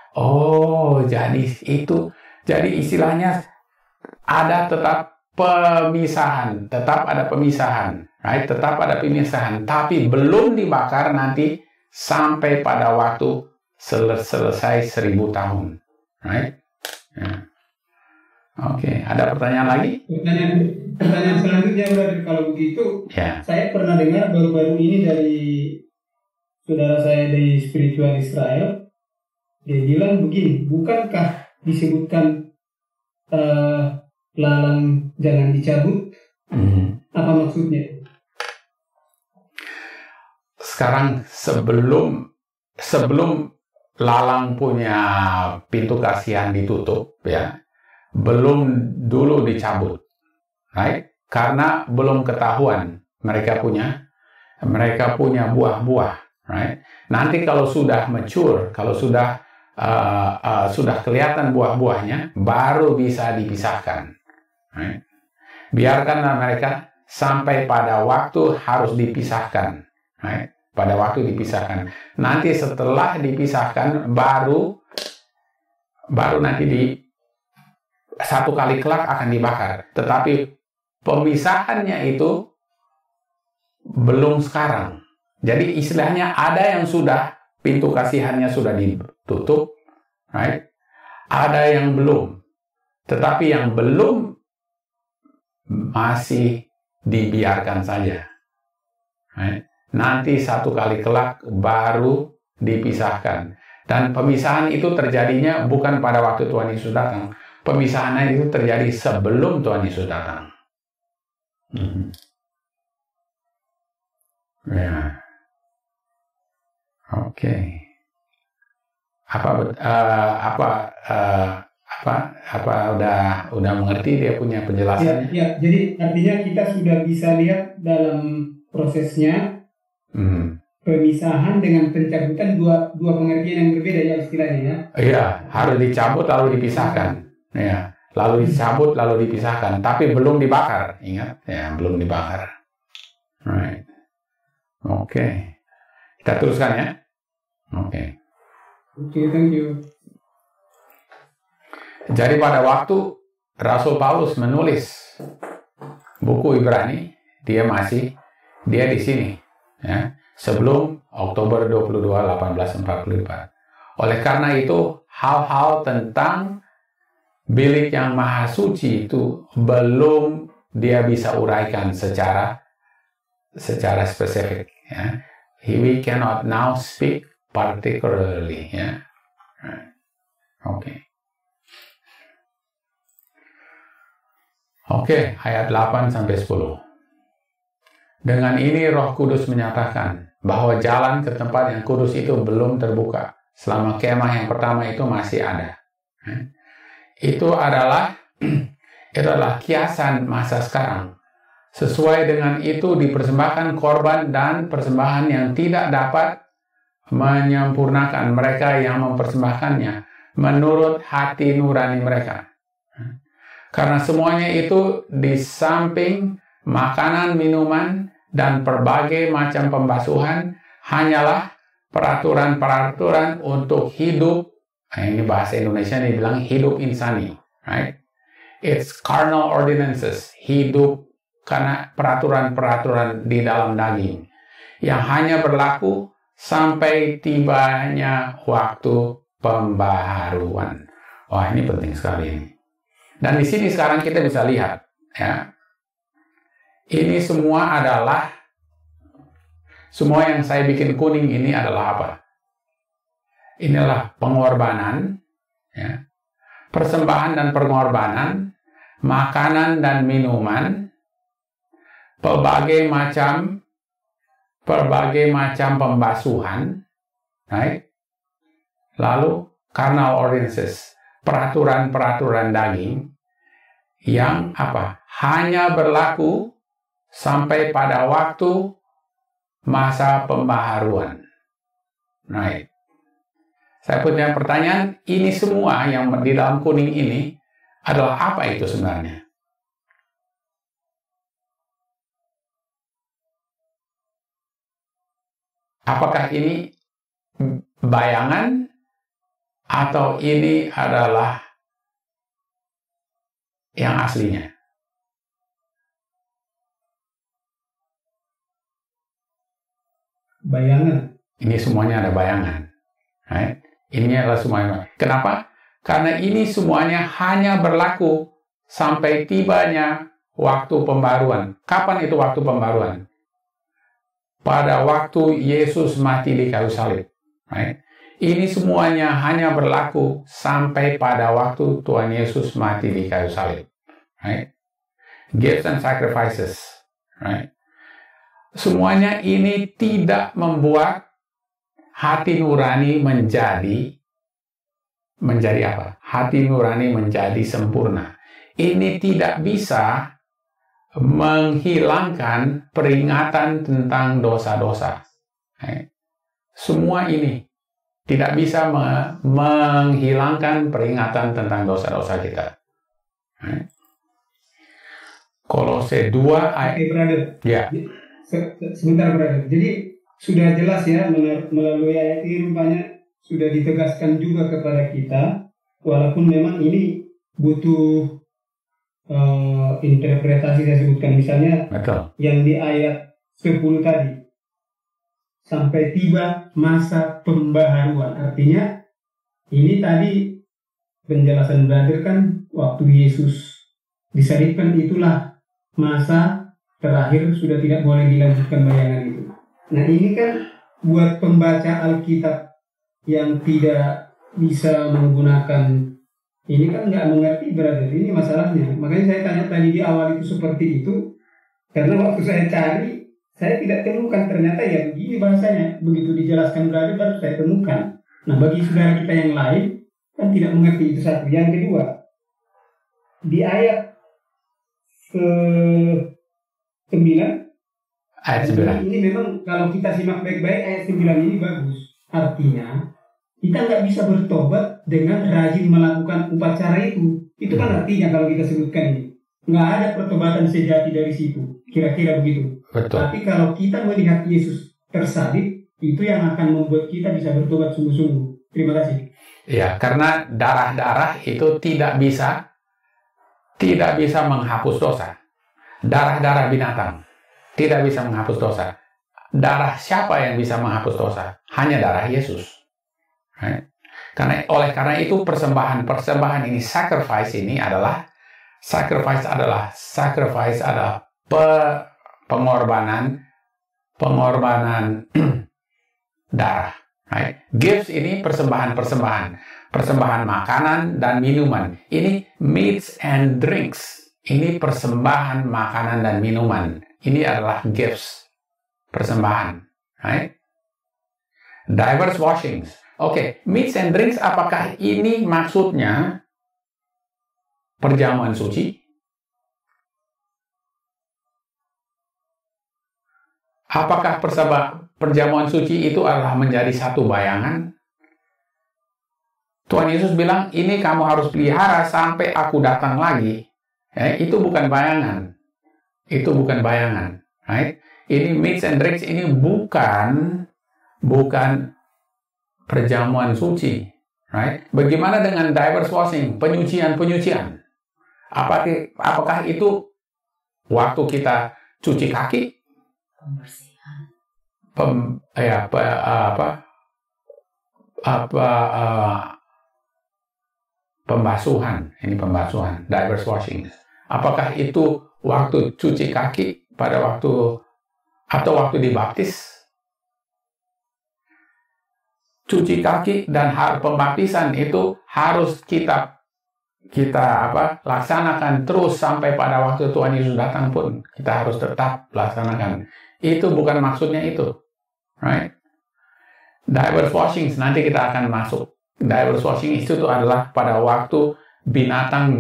jadi istilahnya ada tetap pemisahan, right? Tetap ada pemisahan, tapi belum dibakar nanti sampai pada waktu selesai 1000 tahun, right? Ya. Oke, ada pertanyaan lagi? Pertanyaan selanjutnya berarti kalau begitu, ya. Saya pernah dengar baru-baru ini dari saudara saya di Spiritual Israel, dia bilang begini, bukankah disebutkan lalang jangan dicabut? Apa maksudnya? Sekarang sebelum lalang punya pintu kasihan ditutup, ya, belum dulu dicabut, right? Karena belum ketahuan mereka punya buah-buah, right? Nanti kalau sudah mature, kalau sudah kelihatan buah-buahnya, baru bisa dipisahkan, right? Biarkanlah mereka sampai pada waktu harus dipisahkan, right? Pada waktu dipisahkan. Nanti setelah dipisahkan, baru nanti satu kali kelak akan dibakar. Tetapi pemisahannya itu belum sekarang. Jadi istilahnya ada yang sudah pintu kasihannya sudah ditutup, right? Ada yang belum. Tetapi yang belum masih dibiarkan saja, right? Nanti satu kali kelak baru dipisahkan. Dan pemisahan itu terjadinya bukan pada waktu Tuhan Yesus datang. Pemisahan itu terjadi sebelum Tuhan Yesus datang. Ya, oke. Udah mengerti dia punya penjelasan? Ya, jadi artinya kita sudah bisa lihat dalam prosesnya pemisahan dengan pencabutan dua pengertian yang berbeda ya istilahnya ya. Iya, harus dicabut lalu dipisahkan. Ya, lalu dicabut lalu dipisahkan, tapi belum dibakar. Ingat, ya, belum dibakar. Right. Oke. Kita teruskan ya. Oke, thank you. Jadi pada waktu Rasul Paulus menulis buku Ibrani, dia di sini, ya, sebelum Oktober 22, 1844. Oleh karena itu, hal-hal tentang bilik yang maha suci itu belum dia bisa uraikan secara secara spesifik. Ya. We cannot now speak particularly. Ya. Oke. Oke, ayat 8 sampai 10. Dengan ini Roh Kudus menyatakan bahwa jalan ke tempat yang kudus itu belum terbuka selama kemah yang pertama itu masih ada. Itu adalah kiasan masa sekarang. Sesuai dengan itu dipersembahkan korban dan persembahan yang tidak dapat menyempurnakan mereka yang mempersembahkannya menurut hati nurani mereka. Karena semuanya itu di samping makanan, minuman, dan berbagai macam pembasuhan hanyalah peraturan-peraturan untuk hidup. Nah, ini bahasa Indonesia nih bilang hidup insani, right? It's carnal ordinances, hidup karena peraturan-peraturan di dalam daging yang hanya berlaku sampai tibanya waktu pembaharuan. Wah, ini penting sekali ini. Dan di sini sekarang kita bisa lihat, ya, ini semua yang saya bikin kuning ini adalah apa? Inilah pengorbanan, ya, persembahan dan pengorbanan, makanan dan minuman, berbagai macam pembasuhan, right? Lalu carnal ordinances, peraturan-peraturan daging yang apa? Hanya berlaku sampai pada waktu masa pembaharuan. Right. Saya punya pertanyaan, ini semua yang di dalam kuning ini adalah apa itu sebenarnya? Apakah ini bayangan atau ini adalah yang aslinya? Bayangan. Ini semuanya ada bayangan. Right? Ini adalah semuanya. Kenapa? Karena ini semuanya hanya berlaku sampai tibanya waktu pembaruan. Kapan itu waktu pembaruan? Pada waktu Yesus mati di kayu salib. Right? Ini semuanya hanya berlaku sampai pada waktu Tuhan Yesus mati di kayu salib. Right? Gifts and sacrifices. Right? Semuanya ini tidak membuat hati nurani menjadi apa? Hati nurani menjadi sempurna. Ini tidak bisa menghilangkan peringatan tentang dosa-dosa. Semua ini tidak bisa menghilangkan peringatan tentang dosa-dosa kita. Kolose 2 ayat. Brother. Ya. Sebentar, brother. Jadi sudah jelas ya melalui ayat ini rupanya sudah ditegaskan juga kepada kita, walaupun memang ini butuh interpretasi saya sebutkan, misalnya betul. Yang di ayat 10 tadi sampai tiba masa pembaharuan, artinya ini tadi penjelasan brother kan waktu Yesus disalibkan itulah masa terakhir, sudah tidak boleh dilanjutkan bayangan itu. Nah ini kan buat pembaca Alkitab yang tidak bisa menggunakan ini kan nggak mengerti brother, ini masalahnya. Makanya saya tanya tadi di awal itu seperti itu, karena waktu saya cari, saya tidak temukan, ternyata ya begini bahasanya. Begitu dijelaskan brother baru saya temukan. Nah bagi saudara kita yang lain kan tidak mengerti itu satu. Yang kedua, di ayat ke-9 ayat 9. Ini memang kalau kita simak baik-baik ayat 9 ini bagus. Artinya kita nggak bisa bertobat dengan rajin melakukan upacara itu. Itu kan artinya kalau kita sebutkan ini nggak ada pertobatan sejati dari situ. Kira-kira begitu. Betul. Tapi kalau kita melihat Yesus tersalib, itu yang akan membuat kita bisa bertobat sungguh-sungguh. Terima kasih. Ya, karena darah-darah itu tidak bisa menghapus dosa. Darah-darah binatang tidak bisa menghapus dosa. Darah siapa yang bisa menghapus dosa? Hanya darah Yesus. Right? Oleh karena itu persembahan ini, sacrifice adalah pengorbanan pengorbanan darah. Right? Gifts ini persembahan-persembahan. Persembahan makanan dan minuman. Ini meats and drinks. Ini persembahan makanan dan minuman. Ini adalah gifts. Persembahan. Right? Diverse washings. Oke, meats and drinks, apakah ini maksudnya perjamuan suci? Apakah perjamuan suci itu adalah menjadi satu bayangan? Tuhan Yesus bilang, ini kamu harus pelihara sampai aku datang lagi. Itu bukan bayangan. Itu bukan bayangan. Right? Ini meats and drinks, ini bukan perjamuan suci. Right? Bagaimana dengan diverse washing, penyucian? Apakah itu waktu kita cuci kaki? Pembasuhan. Ini pembasuhan, diverse washing. Apakah itu waktu cuci kaki pada waktu dibaptis? Cuci kaki dan pembaptisan itu harus kita laksanakan terus sampai pada waktu Tuhan Yesus datang pun kita harus tetap laksanakan. Itu bukan maksudnya itu, right? Diverse washing nanti kita akan masuk. Diverse washing itu adalah pada waktu binatang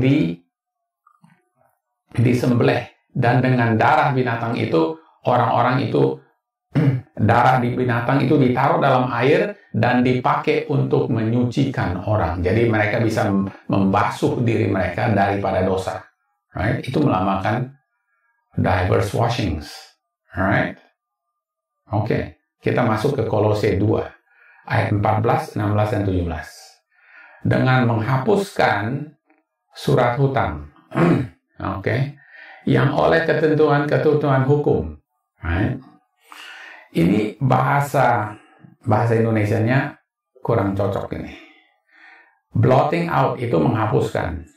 disembelih dan dengan darah binatang itu orang-orang itu darah di binatang itu ditaruh dalam air dan dipakai untuk menyucikan orang. Jadi mereka bisa membasuh diri mereka daripada dosa. Right? Itu melambangkan diverse washings. Right? Oke, kita masuk ke Kolose 2 ayat 14, 16 dan 17. Dengan menghapuskan surat hutang. Oke. Yang oleh ketentuan hukum. Right? Ini bahasa Indonesianya kurang cocok ini. Blotting out itu menghapuskan.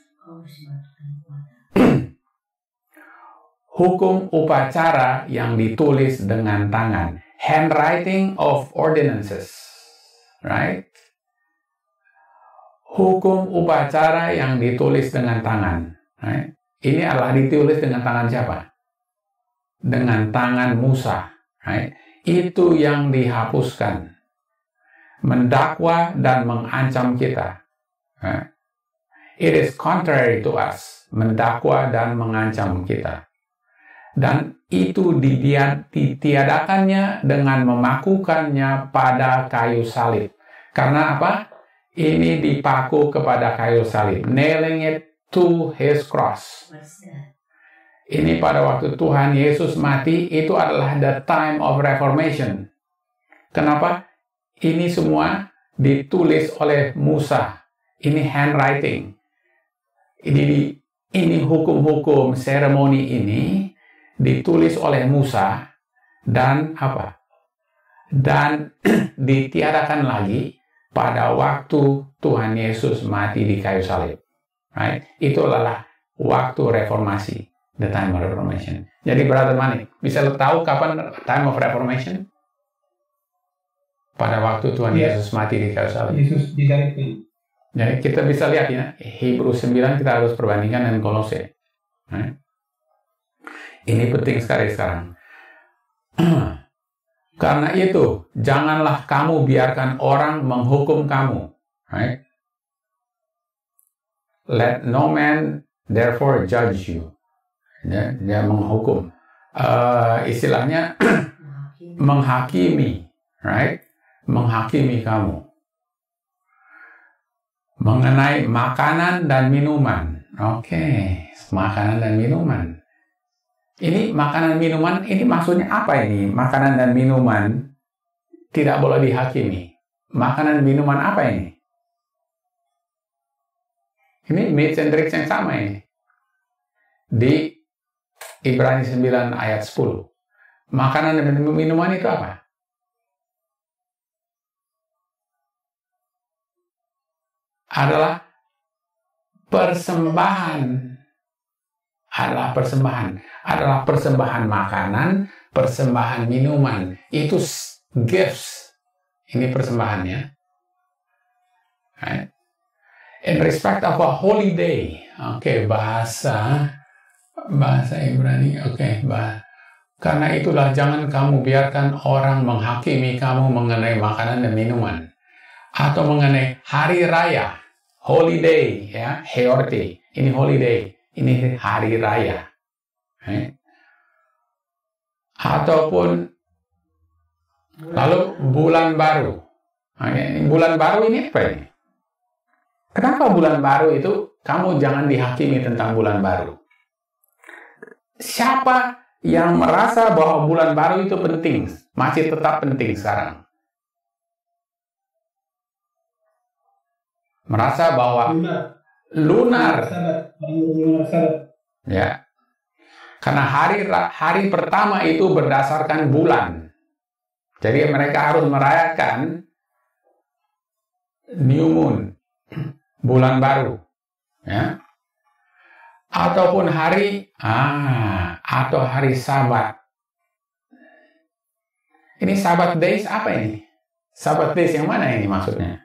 Hukum upacara yang ditulis dengan tangan. Handwriting of ordinances. Right? Hukum upacara yang ditulis dengan tangan. Right? Ini adalah ditulis dengan tangan siapa? Dengan tangan Musa. Right? Itu yang dihapuskan. Mendakwa dan mengancam kita. It is contrary to us. Mendakwa dan mengancam kita. Dan itu ditiadakannya dengan memakukannya pada kayu salib. Karena apa? Ini dipaku kepada kayu salib. Nailing it to his cross. Ini pada waktu Tuhan Yesus mati, itu adalah the time of reformation. Kenapa? Ini semua ditulis oleh Musa. Ini handwriting. Ini hukum-hukum seremoni ini ditulis oleh Musa dan apa? Dan ditiadakan lagi pada waktu Tuhan Yesus mati di kayu salib. Right? Itu adalah waktu reformasi. The time of reformation. Jadi Brother Manik, bisa lo tahu kapan time of reformation? Pada waktu Tuhan Yesus mati di kayu salib. Yesus disalibkan. Jadi kita bisa lihat ya, Hebrews 9 kita harus perbandingkan dengan Kolose. Right? Ini penting sekali sekarang. Karena itu, janganlah kamu biarkan orang menghukum kamu. Right? Let no man therefore judge you. Dia menghukum. Istilahnya menghakimi. Right? Menghakimi kamu. Mengenai makanan dan minuman. Oke, makanan dan minuman. Ini makanan minuman, ini maksudnya apa ini? Makanan dan minuman tidak boleh dihakimi. Makanan minuman apa ini? Ini meats and drinks yang sama ini. Di Ibrani 9 ayat 10. Makanan dan minuman itu apa? Adalah persembahan adalah persembahan makanan, persembahan minuman. Itu gifts. Ini persembahannya. Right? In respect of a holy day. Bahasa Ibrani. Karena itulah jangan kamu biarkan orang menghakimi kamu mengenai makanan dan minuman. Atau mengenai hari raya. Holy day. Ya, Heorte. Ini holy day. Ini hari raya. Ataupun lalu bulan baru. Bulan baru ini apa ini? Kenapa bulan baru itu kamu jangan dihakimi tentang bulan baru? Siapa yang merasa bahwa bulan baru itu penting? Masih tetap penting sekarang. Merasa bahwa lunar. Ya. Karena hari pertama itu berdasarkan bulan. Jadi mereka harus merayakan new moon. Bulan baru, ya, ataupun hari Sabat. Ini Sabat days apa ini? Sabat days yang mana ini maksudnya?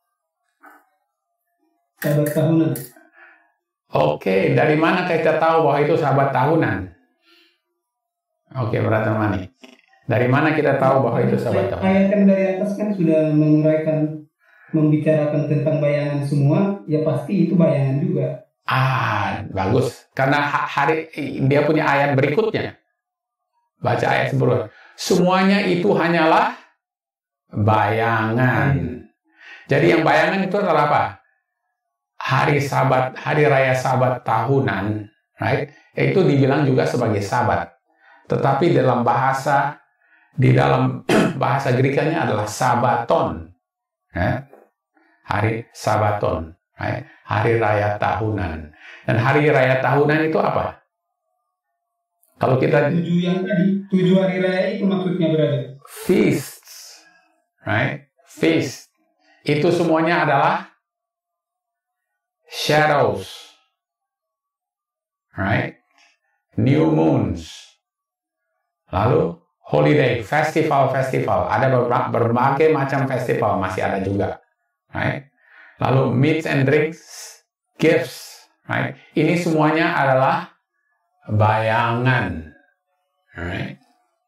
Sabat tahunan. Dari mana kita tahu bahwa itu Sabat tahunan? Berarti mana? Dari mana kita tahu bahwa itu Sabat tahunan? Ayat kan dari atas kan sudah membicarakan tentang bayangan semua, ya pasti itu bayangan juga. Bagus. Karena dia punya ayat berikutnya. Baca ayat sebelumnya. Semuanya itu hanyalah bayangan. Jadi yang bayangan itu adalah apa? Hari Sabat, hari raya Sabat tahunan, right? Itu dibilang juga sebagai Sabat. Tetapi dalam bahasa Greek-nya adalah Sabaton. Ya? Hari Sabaton, right? Hari raya tahunan. Dan hari raya tahunan itu apa? Kalau kita 7 hari raya itu maksudnya berada. Feasts, right? Feast. Itu semuanya adalah shadows, right? New moons. Lalu holiday, festival. Ada berbagai macam festival masih ada juga. Right? Lalu meats and drinks, gifts, right? Ini semuanya adalah bayangan, right?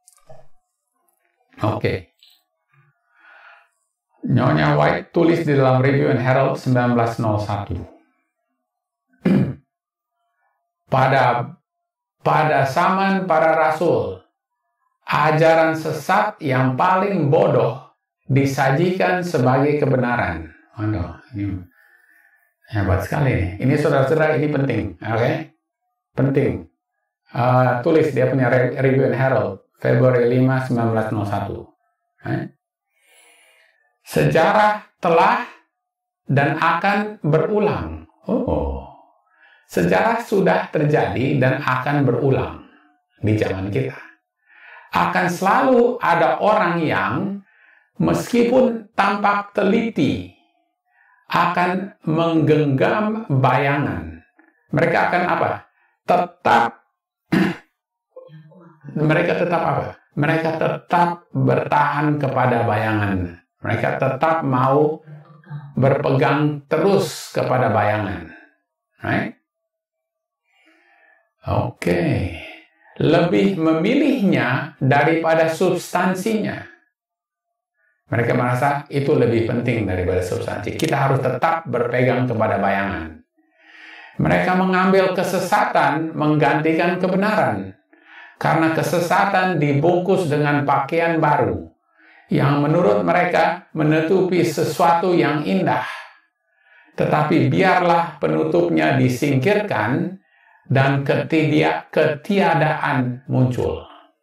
Nyonya White tulis di dalam Review and Herald 1901. Pada zaman para rasul, ajaran sesat yang paling bodoh disajikan sebagai kebenaran. Ini hebat sekali nih. Ini saudara-saudara, ini penting, penting. Tulis dia punya Review and Herald, Februari 5, 1901. Sejarah telah dan akan berulang. Sejarah sudah terjadi dan akan berulang di zaman kita. Akan selalu ada orang yang meskipun tampak teliti akan menggenggam bayangan. Mereka akan apa? Mereka tetap bertahan kepada bayangan. Mereka tetap mau berpegang terus kepada bayangan. Right? Lebih memilihnya daripada substansinya. Mereka merasa itu lebih penting daripada substansi. Kita harus tetap berpegang kepada bayangan. Mereka mengambil kesesatan menggantikan kebenaran. Karena kesesatan dibungkus dengan pakaian baru. Yang menurut mereka menutupi sesuatu yang indah. Tetapi biarlah penutupnya disingkirkan dan ketiadaan muncul.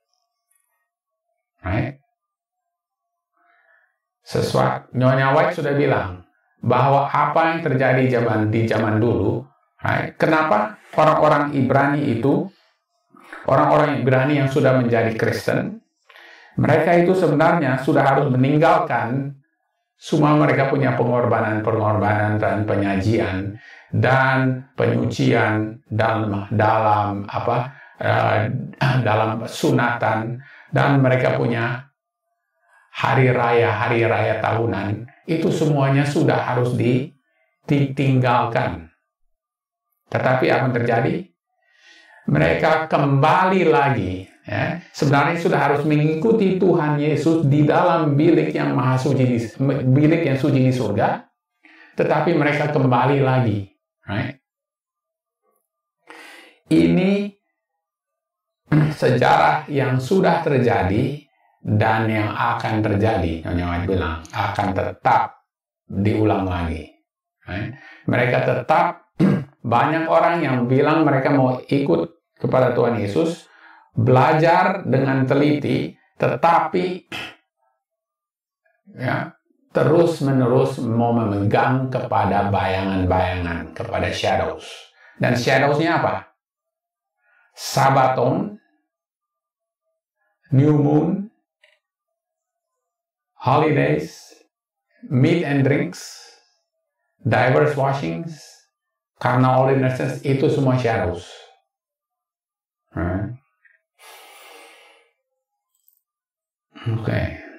Right? Nyonya White sudah bilang bahwa apa yang terjadi di zaman dulu, right? Kenapa orang-orang Ibrani yang sudah menjadi Kristen, mereka itu sebenarnya sudah harus meninggalkan Semua mereka punya pengorbanan dan penyajian dan penyucian dalam sunatan, dan mereka punya hari raya tahunan. Itu semuanya sudah harus ditinggalkan. Tetapi apa yang terjadi? Mereka kembali lagi. Ya, sebenarnya sudah harus mengikuti Tuhan Yesus di dalam bilik yang maha suci, bilik yang suci di surga, tetapi mereka kembali lagi. Right? Ini sejarah yang sudah terjadi dan yang akan terjadi. Nyonya White bilang akan tetap diulang lagi. Right? Mereka tetap, banyak orang yang bilang mereka mau ikut kepada Tuhan Yesus, belajar dengan teliti, tetapi ya, terus-menerus mau memegang kepada bayangan-bayangan, kepada shadows. Dan shadows-nya apa? Sabaton, new moon, holidays, meat and drinks, diverse washings, carnal ordinances, itu semua shadows. Right? Oke.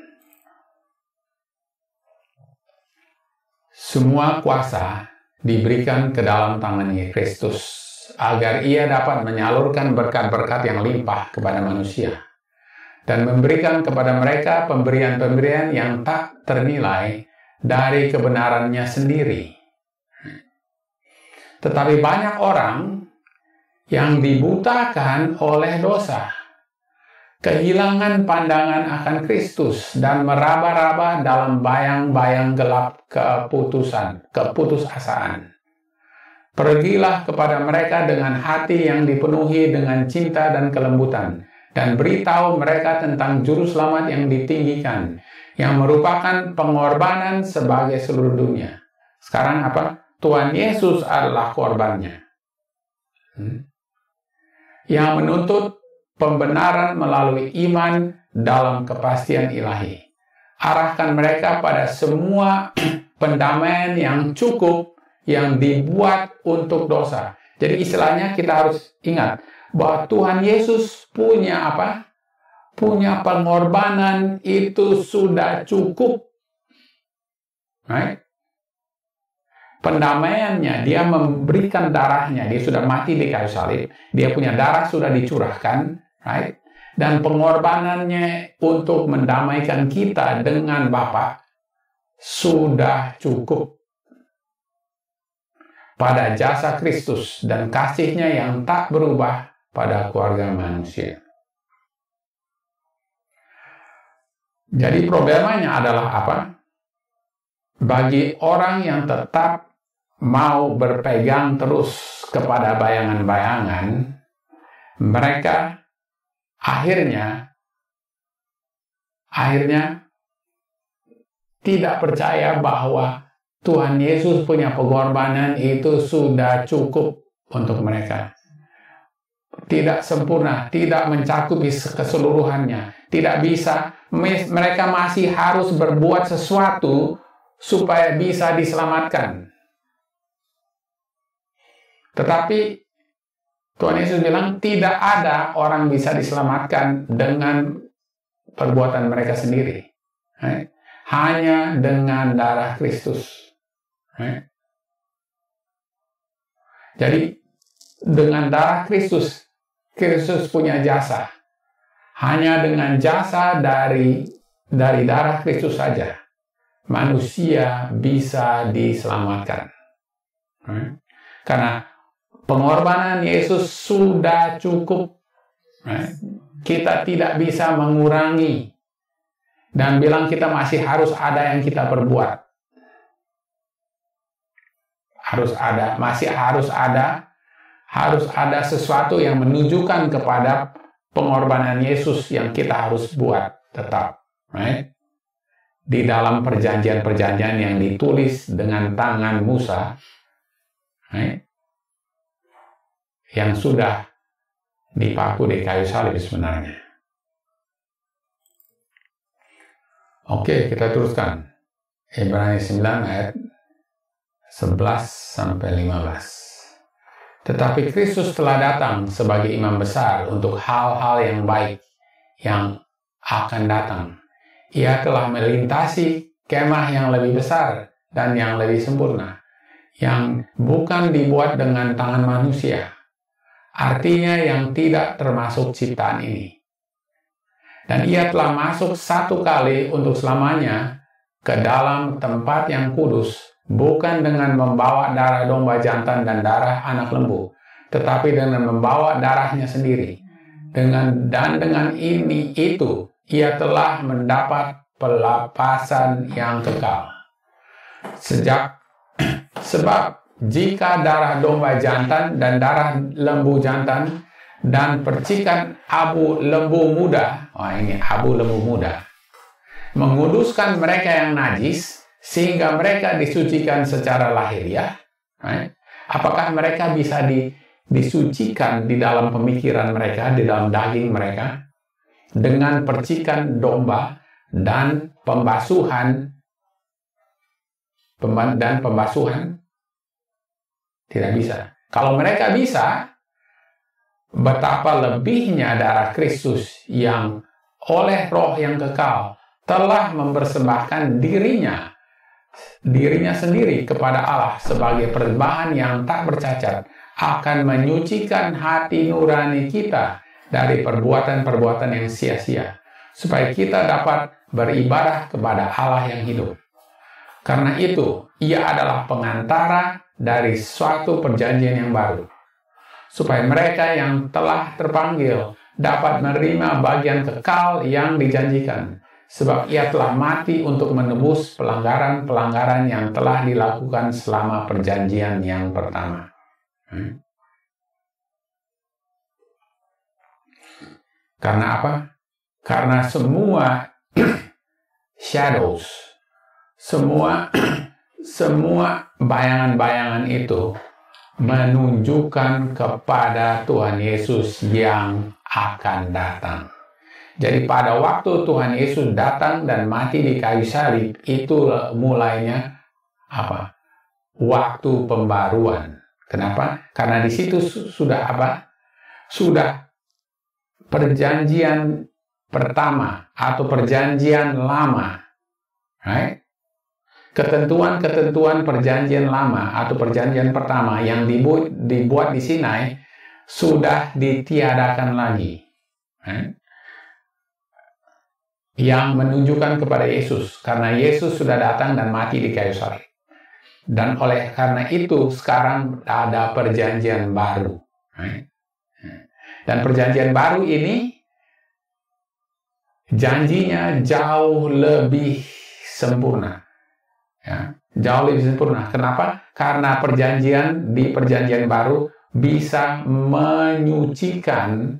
Semua kuasa diberikan ke dalam tangan Kristus agar ia dapat menyalurkan berkat-berkat yang limpah kepada manusia dan memberikan kepada mereka pemberian-pemberian yang tak ternilai dari kebenarannya sendiri. Tetapi banyak orang yang dibutakan oleh dosa, kehilangan pandangan akan Kristus, dan meraba-raba dalam bayang-bayang gelap keputusasaan. Pergilah kepada mereka dengan hati yang dipenuhi dengan cinta dan kelembutan, dan beritahu mereka tentang Juru Selamat yang ditinggikan, yang merupakan pengorbanan sebagai seluruh dunia. Sekarang apa? Tuhan Yesus adalah korbannya. Yang menuntut pembenaran melalui iman dalam kepastian ilahi. Arahkan mereka pada semua pendamaian yang cukup yang dibuat untuk dosa. Jadi istilahnya kita harus ingat bahwa Tuhan Yesus punya apa? Punya pengorbanan itu sudah cukup. Right? Pendamaiannya, dia memberikan darahnya, dia sudah mati di kayu salib, dia punya darah sudah dicurahkan, right? Dan pengorbanannya untuk mendamaikan kita dengan Bapa sudah cukup. Pada jasa Kristus dan kasihnya yang tak berubah pada keluarga manusia. Jadi problemanya adalah apa? Bagi orang yang tetap mau berpegang terus kepada bayangan-bayangan, mereka akhirnya tidak percaya bahwa Tuhan Yesus punya pengorbanan itu sudah cukup untuk mereka. Tidak sempurna, tidak mencakupi keseluruhannya, tidak bisa. Mereka masih harus berbuat sesuatu supaya bisa diselamatkan. Tetapi Tuhan Yesus bilang tidak ada orang bisa diselamatkan dengan perbuatan mereka sendiri. Right? Hanya dengan darah Kristus. Right? Jadi dengan darah Kristus, Kristus punya jasa. Hanya dengan jasa dari darah Kristus saja manusia bisa diselamatkan. Right? Karena pengorbanan Yesus sudah cukup. Right? Kita tidak bisa mengurangi dan bilang kita masih harus ada yang kita perbuat. Harus ada sesuatu yang menunjukkan kepada pengorbanan Yesus yang kita harus buat tetap. Right? Di dalam perjanjian-perjanjian yang ditulis dengan tangan Musa, right? Yang sudah dipaku di kayu salib sebenarnya. Oke, kita teruskan. Ibrani 9 ayat 11-15. Tetapi Kristus telah datang sebagai imam besar untuk hal-hal yang baik yang akan datang. Ia telah melintasi kemah yang lebih besar dan yang lebih sempurna, yang bukan dibuat dengan tangan manusia, artinya yang tidak termasuk ciptaan ini. Dan ia telah masuk satu kali untuk selamanya ke dalam tempat yang kudus, bukan dengan membawa darah domba jantan dan darah anak lembu, tetapi dengan membawa darahnya sendiri. Dengan itu, ia telah mendapat pelepasan yang kekal. Sebab jika darah domba jantan dan darah lembu jantan dan percikan abu lembu muda, menguduskan mereka yang najis, sehingga mereka disucikan secara lahiriah, apakah mereka bisa disucikan di dalam pemikiran mereka, di dalam daging mereka, dengan percikan domba dan pembasuhan? Tidak bisa. Kalau mereka bisa, betapa lebihnya darah Kristus yang oleh roh yang kekal telah mempersembahkan dirinya sendiri kepada Allah sebagai persembahan yang tak bercacat, akan menyucikan hati nurani kita dari perbuatan-perbuatan yang sia-sia, supaya kita dapat beribadah kepada Allah yang hidup. Karena itu, ia adalah pengantara dari suatu perjanjian yang baru, supaya mereka yang telah terpanggil dapat menerima bagian kekal yang dijanjikan, sebab ia telah mati untuk menebus pelanggaran-pelanggaran yang telah dilakukan selama perjanjian yang pertama. Karena apa? Karena semua shadows, semua bayangan-bayangan itu menunjukkan kepada Tuhan Yesus yang akan datang. Jadi pada waktu Tuhan Yesus datang dan mati di kayu salib, itu mulainya apa? Waktu pembaruan. Kenapa? Karena di situ sudah apa? Sudah perjanjian pertama atau perjanjian lama. Right? Ketentuan-ketentuan perjanjian lama atau perjanjian pertama yang dibuat di Sinai sudah ditiadakan lagi. Right? Yang menunjukkan kepada Yesus, karena Yesus sudah datang dan mati di kayu salib. Dan oleh karena itu sekarang ada perjanjian baru. Right? Dan perjanjian baru ini janjinya jauh lebih sempurna. Ya, jauh lebih sempurna. Kenapa? Karena di perjanjian baru bisa menyucikan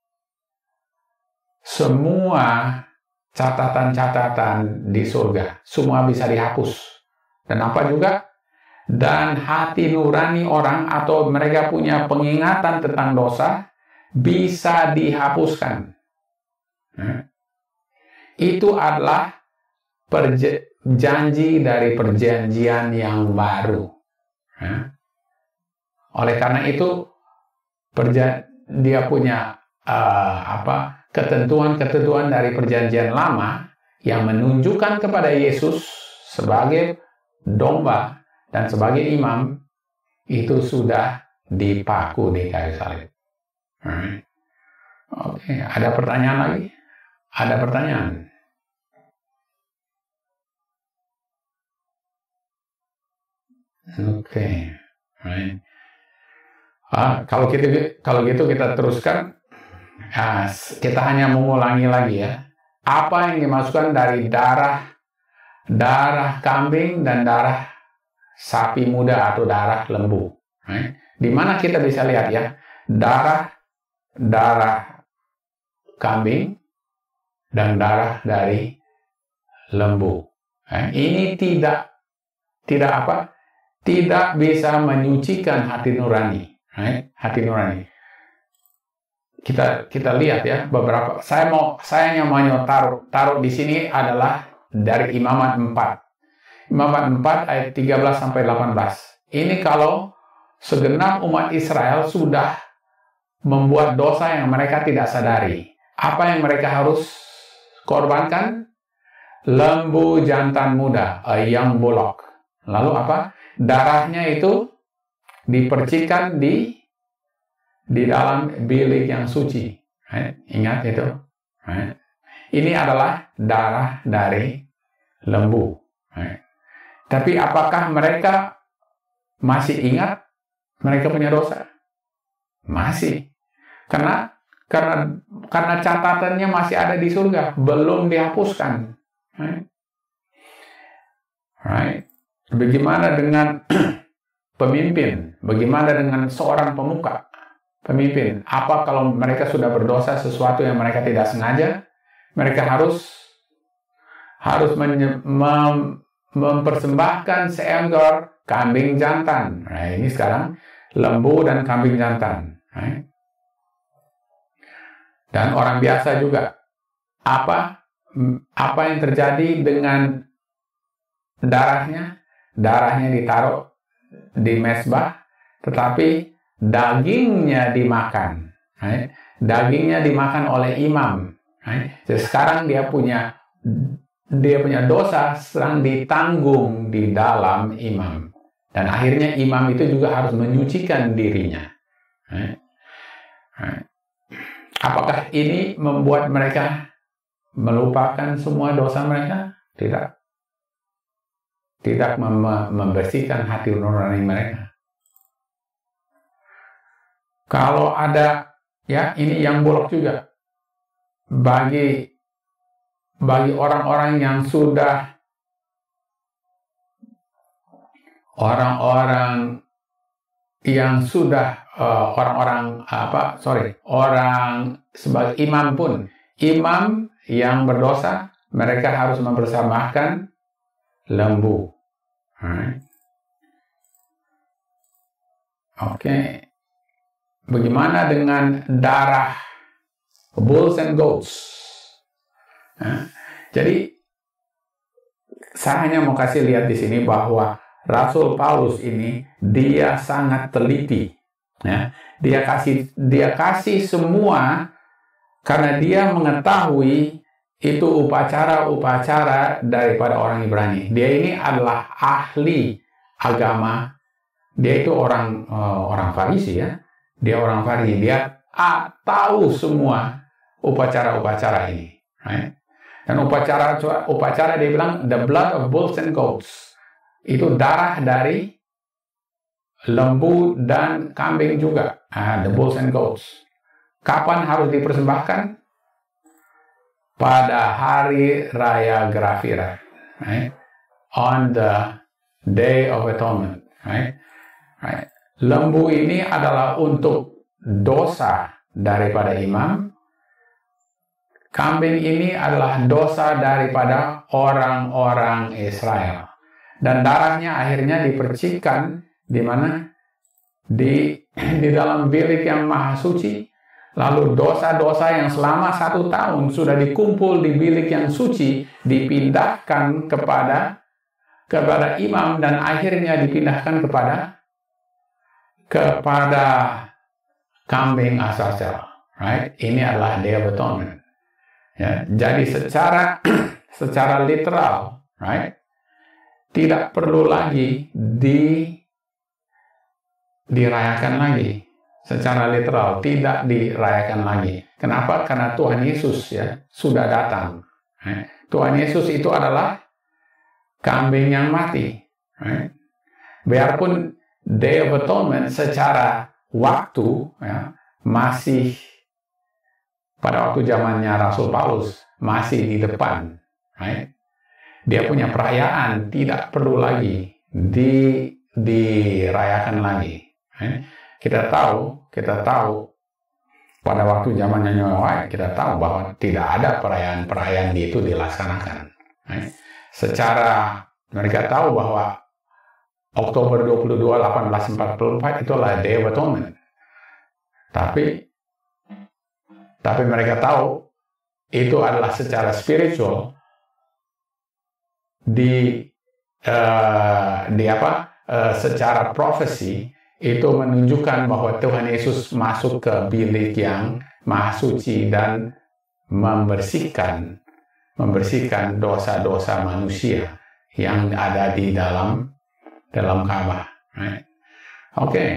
semua catatan-catatan di surga. Semua bisa dihapus. Dan apa juga? Dan hati nurani orang atau mereka punya pengingatan tentang dosa bisa dihapuskan. Itu adalah janji dari perjanjian yang baru. Oleh karena itu, dia punya ketentuan-ketentuan dari perjanjian lama yang menunjukkan kepada Yesus sebagai domba dan sebagai imam, itu sudah dipaku di kayu salib. Oke, ada pertanyaan lagi? Ada pertanyaan? Oke, right. Kalau gitu kita teruskan. Kita hanya mengulangi lagi ya. Apa yang dimasukkan dari darah kambing dan darah sapi muda atau darah lembu. Right? Di mana kita bisa lihat ya, darah kambing dan darah dari lembu. Ini tidak bisa menyucikan hati nurani. Hati nurani. Kita lihat ya beberapa. Saya hanya mau taruh di sini adalah dari Imamat 4. Imamat 4 ayat 13 sampai 18. Ini kalau segenap umat Israel sudah membuat dosa yang mereka tidak sadari. Apa yang mereka harus korbankan? Lembu jantan muda, a young bullock. Lalu apa? Darahnya itu dipercikan di dalam bilik yang suci. Right? Ingat itu. Right? Ini adalah darah dari lembu. Right? Tapi apakah mereka masih ingat mereka punya dosa? Masih. Karena catatannya masih ada di surga, belum dihapuskan. Right? Right? Bagaimana dengan pemimpin? Bagaimana dengan seorang pemuka? Pemimpin, apa kalau mereka sudah berdosa sesuatu yang mereka tidak sengaja? Mereka harus mempersembahkan seekor kambing jantan. Nah, ini sekarang lembu dan kambing jantan. Right? Dan orang biasa juga. Apa yang terjadi dengan darahnya? Darahnya ditaruh di mezbah, tetapi dagingnya dimakan. Right? Dagingnya dimakan oleh imam. Right? Jadi sekarang dia punya dosa sedang ditanggung di dalam imam. Dan akhirnya imam itu juga harus menyucikan dirinya. Right? Right? Apakah ini membuat mereka melupakan semua dosa mereka? Tidak. Tidak membersihkan hati nurani mereka. Kalau ada, ya ini yang bulok juga. Bagi orang-orang yang sudah orang sebagai imam pun, imam yang berdosa, mereka harus mempersembahkan lembu. Right. Oke. Bagaimana dengan darah bulls and goats? Nah, jadi saya hanya mau kasih lihat di sini bahwa Rasul Paulus ini dia sangat teliti. Ya. Dia kasih semua karena dia mengetahui itu upacara-upacara daripada orang Ibrani. Dia ini adalah ahli agama. Dia itu orang Farisi ya. Dia orang Farisi. Dia tahu semua upacara-upacara ini. Right? Dan upacara dia bilang the blood of bulls and goats. Itu darah dari lembu dan kambing juga. The bulls and goats. Kapan harus dipersembahkan? Pada hari raya Grafira, right? On the Day of Atonement, right? Right? Lembu ini adalah untuk dosa daripada imam. Kambing ini adalah dosa daripada orang-orang Israel. Dan darahnya akhirnya dipercikan di mana? Di dalam bilik yang maha suci. Lalu dosa-dosa yang selama 1 tahun sudah dikumpul di bilik yang suci dipindahkan kepada imam dan akhirnya dipindahkan kepada kambing Azazel. Right? Ini adalah Day of Atonement. Ya, jadi secara literal, right? Tidak perlu lagi dirayakan lagi. Secara literal tidak dirayakan lagi. Kenapa? Karena Tuhan Yesus ya sudah datang. Tuhan Yesus itu adalah kambing yang mati. Biarpun Day of Atonement secara waktu ya, masih pada waktu zamannya Rasul Paulus masih di depan. Dia punya perayaan, tidak perlu lagi dirayakan lagi. Kita tahu pada waktu zamannya Noah, kita tahu bahwa tidak ada perayaan itu dilaksanakan. Secara mereka tahu bahwa Oktober 22, 1844 itulah Day of Atonement. Tapi mereka tahu itu adalah secara spiritual secara profesi itu menunjukkan bahwa Tuhan Yesus masuk ke bilik yang maha suci dan membersihkan dosa-dosa manusia yang ada di dalam Ka'bah. Right? Oke.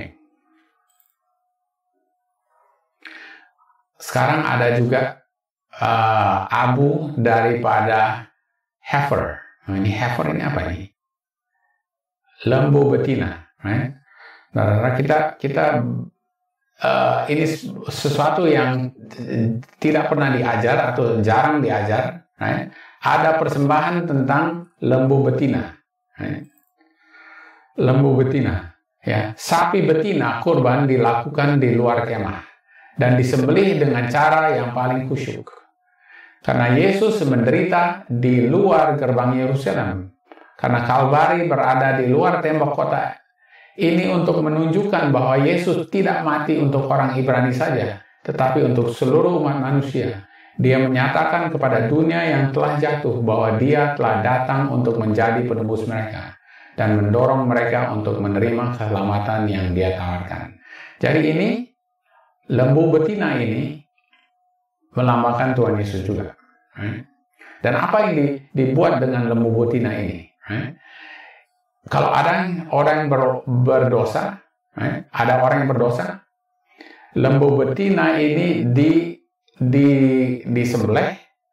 Sekarang ada juga abu daripada heifer. Nah, ini heifer ini apa nih? Lembu betina. Right? Nah, kita ini sesuatu yang tidak pernah diajar atau jarang diajar. Right? Ada persembahan tentang lembu betina. Right? Lembu betina. Ya, sapi betina kurban dilakukan di luar kemah dan disembelih dengan cara yang paling khusyuk. Karena Yesus menderita di luar gerbang Yerusalem. Karena Kalvari berada di luar tembok kota. Ini untuk menunjukkan bahwa Yesus tidak mati untuk orang Ibrani saja, tetapi untuk seluruh umat manusia. Dia menyatakan kepada dunia yang telah jatuh bahwa Dia telah datang untuk menjadi penebus mereka dan mendorong mereka untuk menerima keselamatan yang Dia tawarkan. Jadi ini, lembu betina ini melambangkan Tuhan Yesus juga. Dan apa yang dibuat dengan lembu betina ini? Kalau ada orang yang berdosa, ada orang yang berdosa, lembu betina ini disembelih,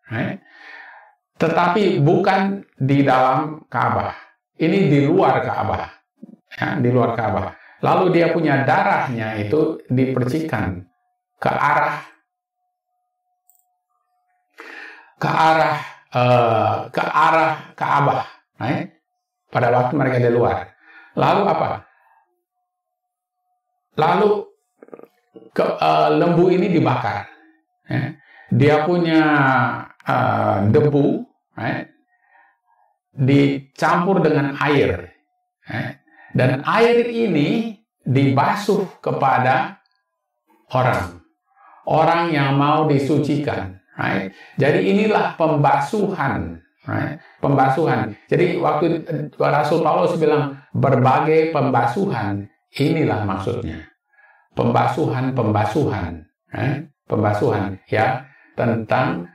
tetapi bukan di dalam Ka'bah. Ini di luar Ka'bah, ya, di luar Ka'bah. Lalu dia punya darahnya itu dipercikan ke arah Ka'bah, pada waktu mereka di luar. Lalu apa? Lalu lembu ini dibakar. Dia punya debu, dicampur dengan air, dan air ini dibasuh kepada orang yang mau disucikan. Jadi inilah pembasuhan. Pembasuhan. Jadi waktu Rasul Paulus bilang berbagai pembasuhan, inilah maksudnya. Pembasuhan, ya, tentang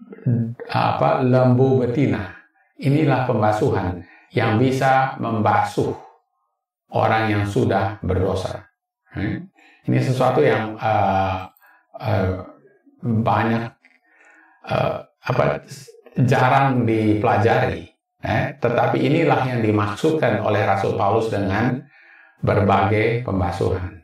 lembu betina. Inilah pembasuhan yang bisa membasuh orang yang sudah berdosa. Ini sesuatu yang banyak jarang dipelajari, tetapi inilah yang dimaksudkan oleh Rasul Paulus dengan berbagai pembasuhan.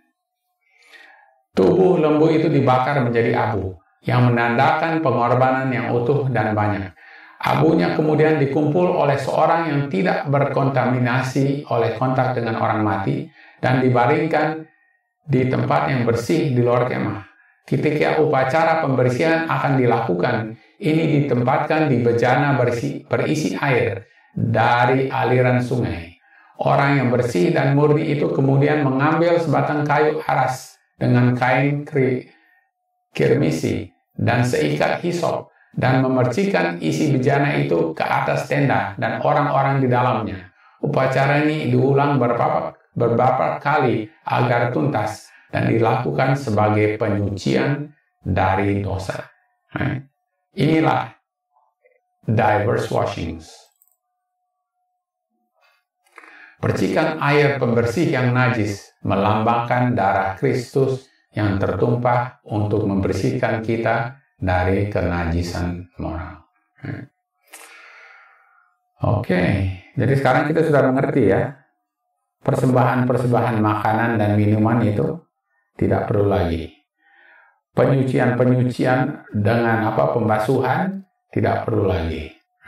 Tubuh lembu itu dibakar menjadi abu, yang menandakan pengorbanan yang utuh dan banyak. Abunya kemudian dikumpul oleh seorang yang tidak berkontaminasi oleh kontak dengan orang mati, dan dibaringkan di tempat yang bersih di luar kemah. Ketika upacara pembersihan akan dilakukan, ini ditempatkan di bejana berisi air dari aliran sungai. Orang yang bersih dan murni itu kemudian mengambil sebatang kayu aras dengan kain kirmisi dan seikat hisop dan memercikan isi bejana itu ke atas tenda dan orang-orang di dalamnya. Upacara ini diulang beberapa kali agar tuntas dan dilakukan sebagai penyucian dari dosa. Inilah diverse washings. Percikan air pembersih yang najis melambangkan darah Kristus yang tertumpah untuk membersihkan kita dari kenajisan moral. Oke, jadi sekarang kita sudah mengerti ya, persembahan-persembahan makanan dan minuman itu tidak perlu lagi. Penyucian-penyucian dengan pembasuhan tidak perlu lagi.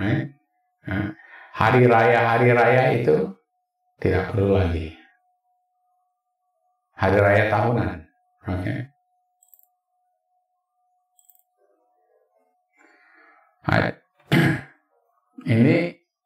Hari raya itu tidak perlu lagi. Hari raya tahunan. Ini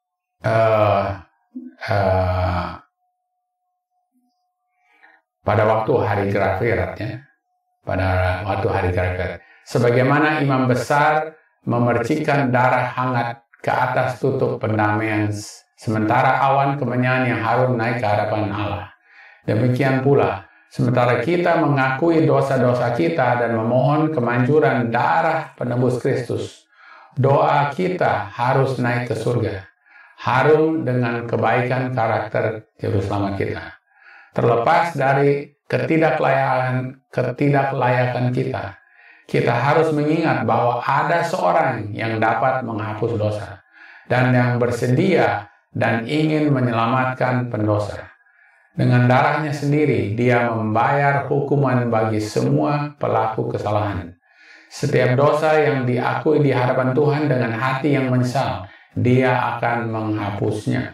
pada waktu hari Gerakhirat, ya. Pada waktu hari Gerakhirat. Sebagaimana imam besar memercikan darah hangat ke atas tutup pendamaian sementara awan kemenyan yang harum naik ke hadapan Allah. Demikian pula, sementara kita mengakui dosa-dosa kita dan memohon kemanjuran darah penebus Kristus, doa kita harus naik ke surga, harum dengan kebaikan karakter Juru Selamat kita. Terlepas dari ketidaklayakan kita harus mengingat bahwa ada seorang yang dapat menghapus dosa dan yang bersedia dan ingin menyelamatkan pendosa. Dengan darahnya sendiri, dia membayar hukuman bagi semua pelaku kesalahan. Setiap dosa yang diakui di hadapan Tuhan dengan hati yang menyesal, dia akan menghapusnya.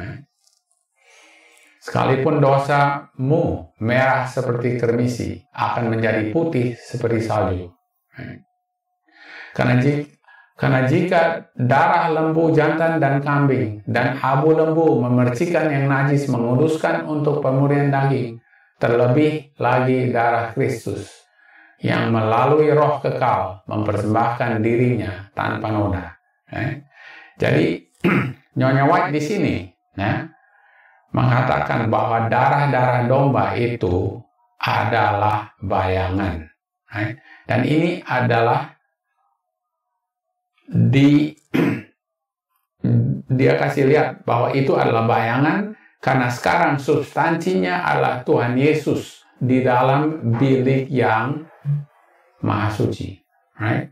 Sekalipun dosamu merah seperti kermisi, akan menjadi putih seperti salju. Karena jika darah lembu jantan dan kambing dan abu lembu memercikan yang najis menguduskan untuk pemurnian daging, terlebih lagi darah Kristus yang melalui roh kekal mempersembahkan dirinya tanpa noda. Jadi Nyonya White di sini mengatakan bahwa darah-darah domba itu adalah bayangan. Dan ini adalah dia kasih lihat bahwa itu adalah bayangan karena sekarang substansinya adalah Tuhan Yesus di dalam bilik yang maha suci. Right?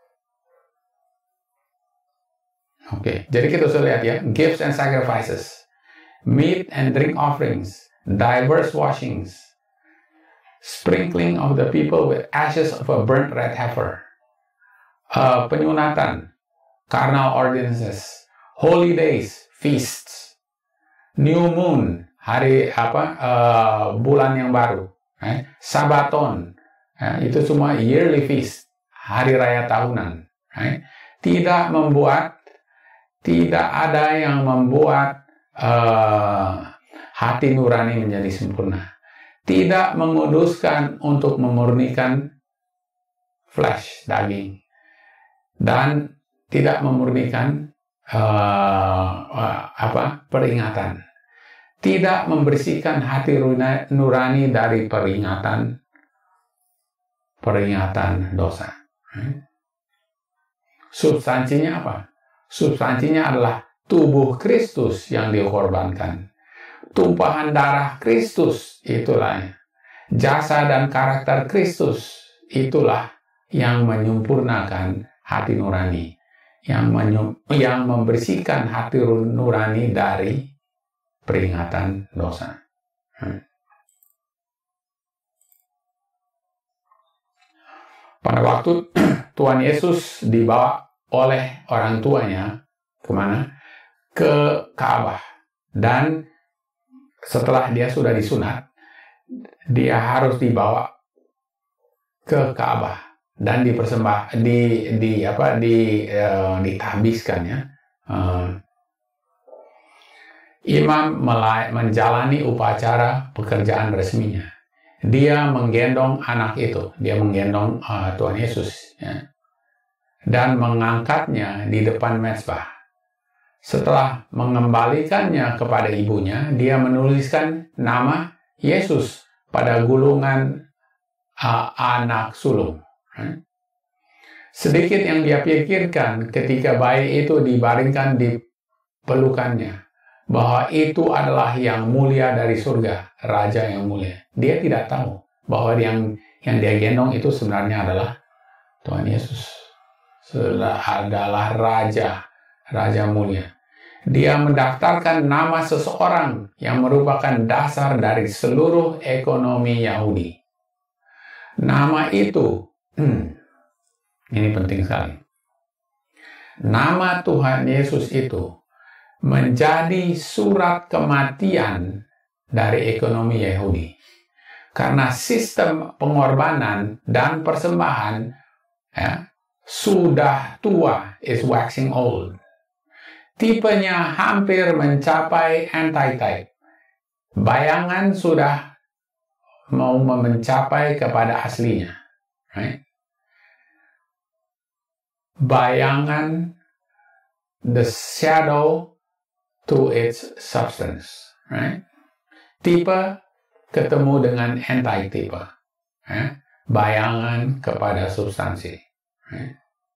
Oke, jadi kita sudah lihat ya, gifts and sacrifices, meat and drink offerings, diverse washings, sprinkling of the people with ashes of a burnt red heifer, penyunatan, carnal ordinances, holy days, feasts, new moon, hari bulan yang baru, Sabaton, itu semua yearly feast, hari raya tahunan. Tidak ada yang membuat hati nurani menjadi sempurna. Tidak menguduskan untuk memurnikan flesh, daging. Dan tidak memurnikan peringatan. Tidak membersihkan hati nurani dari peringatan dosa. Substansinya apa? Substansinya adalah tubuh Kristus yang dikorbankan. Tumpahan darah Kristus itulah. Jasa dan karakter Kristus itulah yang menyempurnakan hati nurani, yang membersihkan hati nurani dari peringatan dosa. Pada waktu Tuhan Yesus dibawa oleh orang tuanya kemana? Ke Ka'bah. Dan setelah dia sudah disunat, dia harus dibawa ke Ka'bah dan ditahbiskan ya. Imam menjalani upacara pekerjaan resminya. Dia menggendong anak itu, dia menggendong Tuhan Yesus ya, dan mengangkatnya di depan mezbah. Setelah mengembalikannya kepada ibunya, dia menuliskan nama Yesus pada gulungan anak sulung. Sedikit yang dia pikirkan ketika bayi itu dibaringkan di pelukannya, bahwa itu adalah yang mulia dari surga, raja yang mulia. Dia tidak tahu bahwa yang dia gendong itu sebenarnya adalah Tuhan Yesus. Adalah raja mulia. Dia mendaftarkan nama seseorang yang merupakan dasar dari seluruh ekonomi Yahudi. Nama itu, ini penting sekali. Nama Tuhan Yesus itu menjadi surat kematian dari ekonomi Yahudi. Karena sistem pengorbanan dan persembahan sudah tua, is waxing old. Tipenya hampir mencapai anti-type. Bayangan sudah mau mencapai kepada aslinya. Right? Bayangan, the shadow to its substance. Right? Tipe ketemu dengan anti-tipe. Bayangan kepada substansi. Right?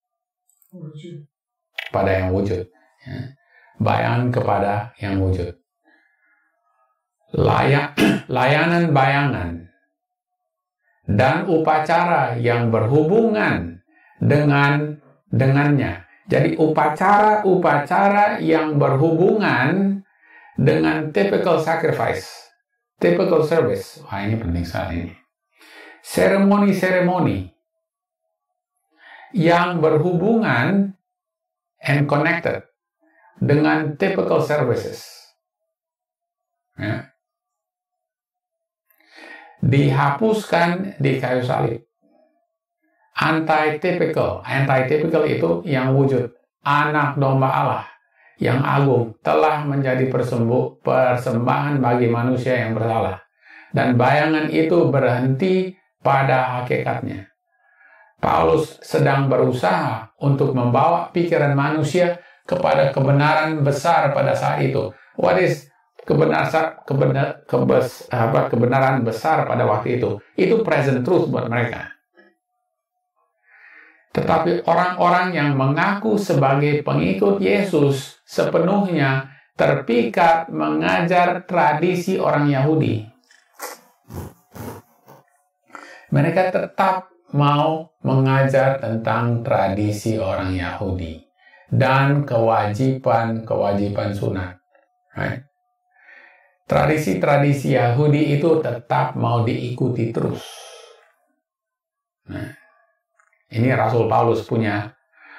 Pada yang wujud. Bayangan kepada yang wujud. Layanan bayangan dan upacara yang berhubungan dengannya. Jadi upacara yang berhubungan dengan typical sacrifice, typical service. Wah, ini penting sekali ini. Seremoni-seremoni yang berhubungan and connected dengan typical services. Ya. Dihapuskan di kayu salib. Anti-typical itu yang wujud. Anak domba Allah yang agung telah menjadi persembahan bagi manusia yang bersalah. Dan bayangan itu berhenti pada hakikatnya. Paulus sedang berusaha untuk membawa pikiran manusia kepada kebenaran besar pada saat itu. What is kebenaran besar pada waktu itu? Itu present truth buat mereka. Tetapi orang-orang yang mengaku sebagai pengikut Yesus sepenuhnya terpikat mengajar tradisi orang Yahudi. Mereka tetap mau mengajar tentang tradisi orang Yahudi dan kewajiban sunat. Right? Tradisi-tradisi Yahudi itu tetap mau diikuti terus. Nah, ini Rasul Paulus punya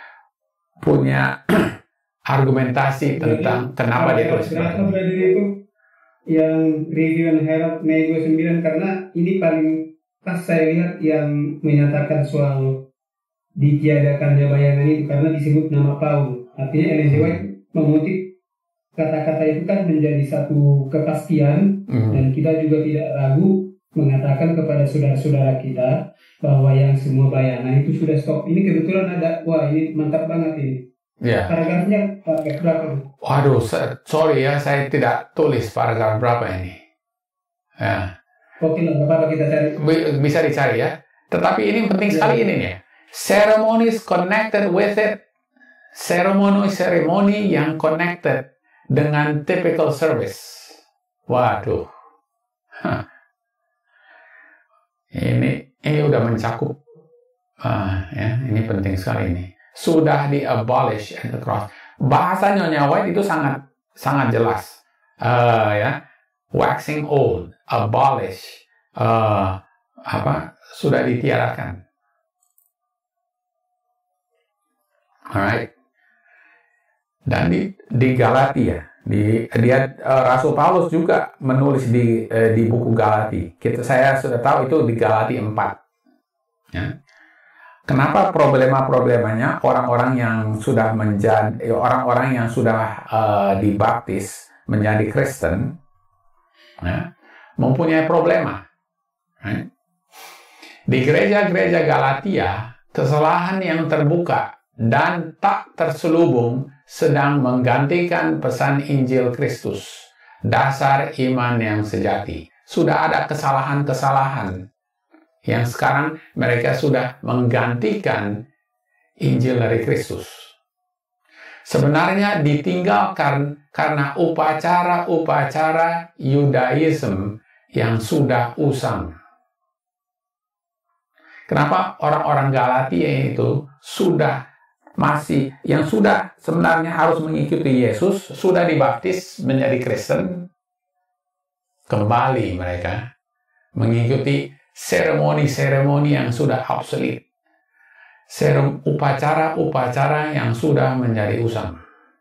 argumentasi tentang kenapa dia tulis. Kenapa berada itu yang review Herald Mei 29, karena ini paling pas saya lihat yang menyatakan soal ditiadakannya bayangan itu karena disebut nama Paul. Artinya Ellen G. White mengutip kata-kata itu kan menjadi satu kepastian, dan kita juga tidak ragu mengatakan kepada saudara-saudara kita bahwa yang semua bayangan itu sudah stop. Ini kebetulan ada, wah ini mantap banget ini. Ya. Paragrafnya paragraf berapa? Waduh, sorry ya, saya tidak tulis paragraf berapa ini. Ya. Oke lah, apa-apa kita cari. Bisa dicari ya. Tetapi ini penting sekali ini nih. Ceremonies connected with it. Seremoni yang connected dengan typical service. Waduh. Ini udah mencakup. Ya, ini penting sekali ini. Sudah di-abolish at the cross. Bahasa Nyonya White itu sangat jelas. Ya. Waxing old, abolish, sudah ditiadakan. Alright. Dan di Galatia, Rasul Paulus juga menulis di buku Galati. Saya sudah tahu itu di Galati 4. Ya. Kenapa problemanya orang-orang yang sudah dibaptis menjadi Kristen? Ya, mempunyai problema. Right? Di gereja-gereja Galatia, kesalahan yang terbuka dan tak terselubung sedang menggantikan pesan Injil Kristus, dasar iman yang sejati. Sudah ada kesalahan-kesalahan yang sekarang mereka sudah menggantikan Injil dari Kristus. Sebenarnya ditinggalkan karena upacara-upacara Yudaism yang sudah usang. Kenapa orang-orang Galatia itu yang sudah sebenarnya harus mengikuti Yesus, sudah dibaptis menjadi Kristen, kembali mereka mengikuti seremoni-seremoni yang sudah obsolete. Upacara-upacara yang sudah menjadi usang.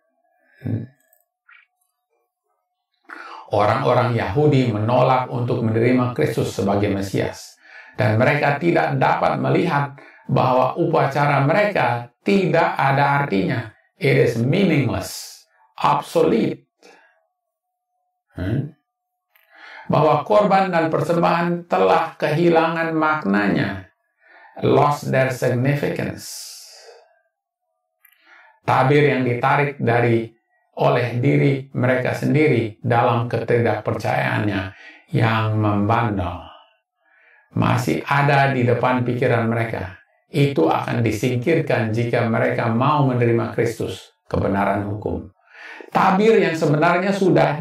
Orang-orang Yahudi menolak untuk menerima Kristus sebagai Mesias. Dan mereka tidak dapat melihat bahwa upacara mereka tidak ada artinya. It is meaningless, obsolete. Bahwa korban dan persembahan telah kehilangan maknanya. Lost their significance. Tabir yang ditarik dari oleh diri mereka sendiri dalam ketidakpercayaannya yang membandel masih ada di depan pikiran mereka, itu akan disingkirkan jika mereka mau menerima Kristus, kebenaran hukum. Tabir yang sebenarnya sudah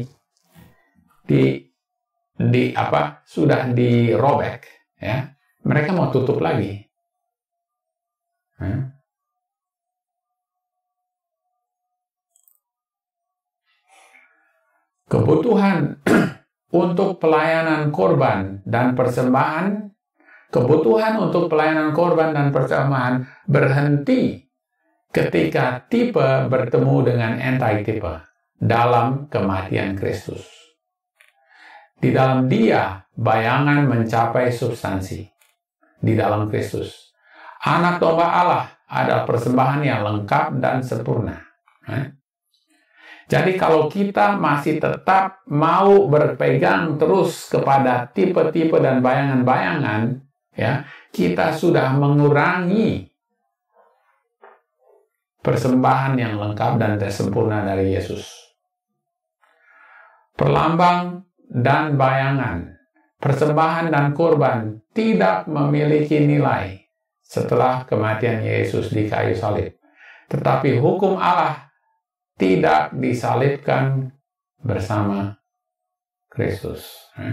sudah dirobek, ya. Mereka mau tutup lagi. Kebutuhan untuk pelayanan korban dan persembahan, berhenti ketika tipe bertemu dengan anti-tipe dalam kematian Kristus. Di dalam Dia, bayangan mencapai substansi. Di dalam Kristus, Anak Domba Allah adalah persembahan yang lengkap dan sempurna. Jadi kalau kita masih tetap mau berpegang terus kepada tipe-tipe dan bayangan-bayangan, ya, kita sudah mengurangi persembahan yang lengkap dan sempurna dari Yesus. Perlambang dan bayangan, persembahan dan korban tidak memiliki nilai setelah kematian Yesus di kayu salib. Tetapi hukum Allah tidak disalibkan bersama Kristus.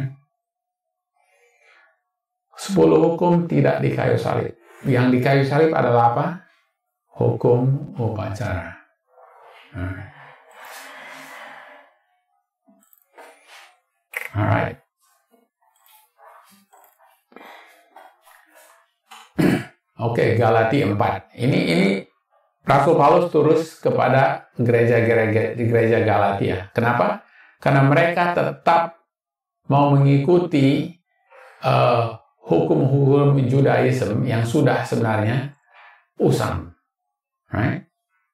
10 hukum tidak di kayu salib. Yang di kayu salib adalah apa? Hukum upacara. Alright. Oke, Galati 4. Ini Rasul Paulus tulis kepada gereja Galatia. Kenapa? Karena mereka tetap mau mengikuti hukum-hukum Judaism yang sudah sebenarnya usang. Right?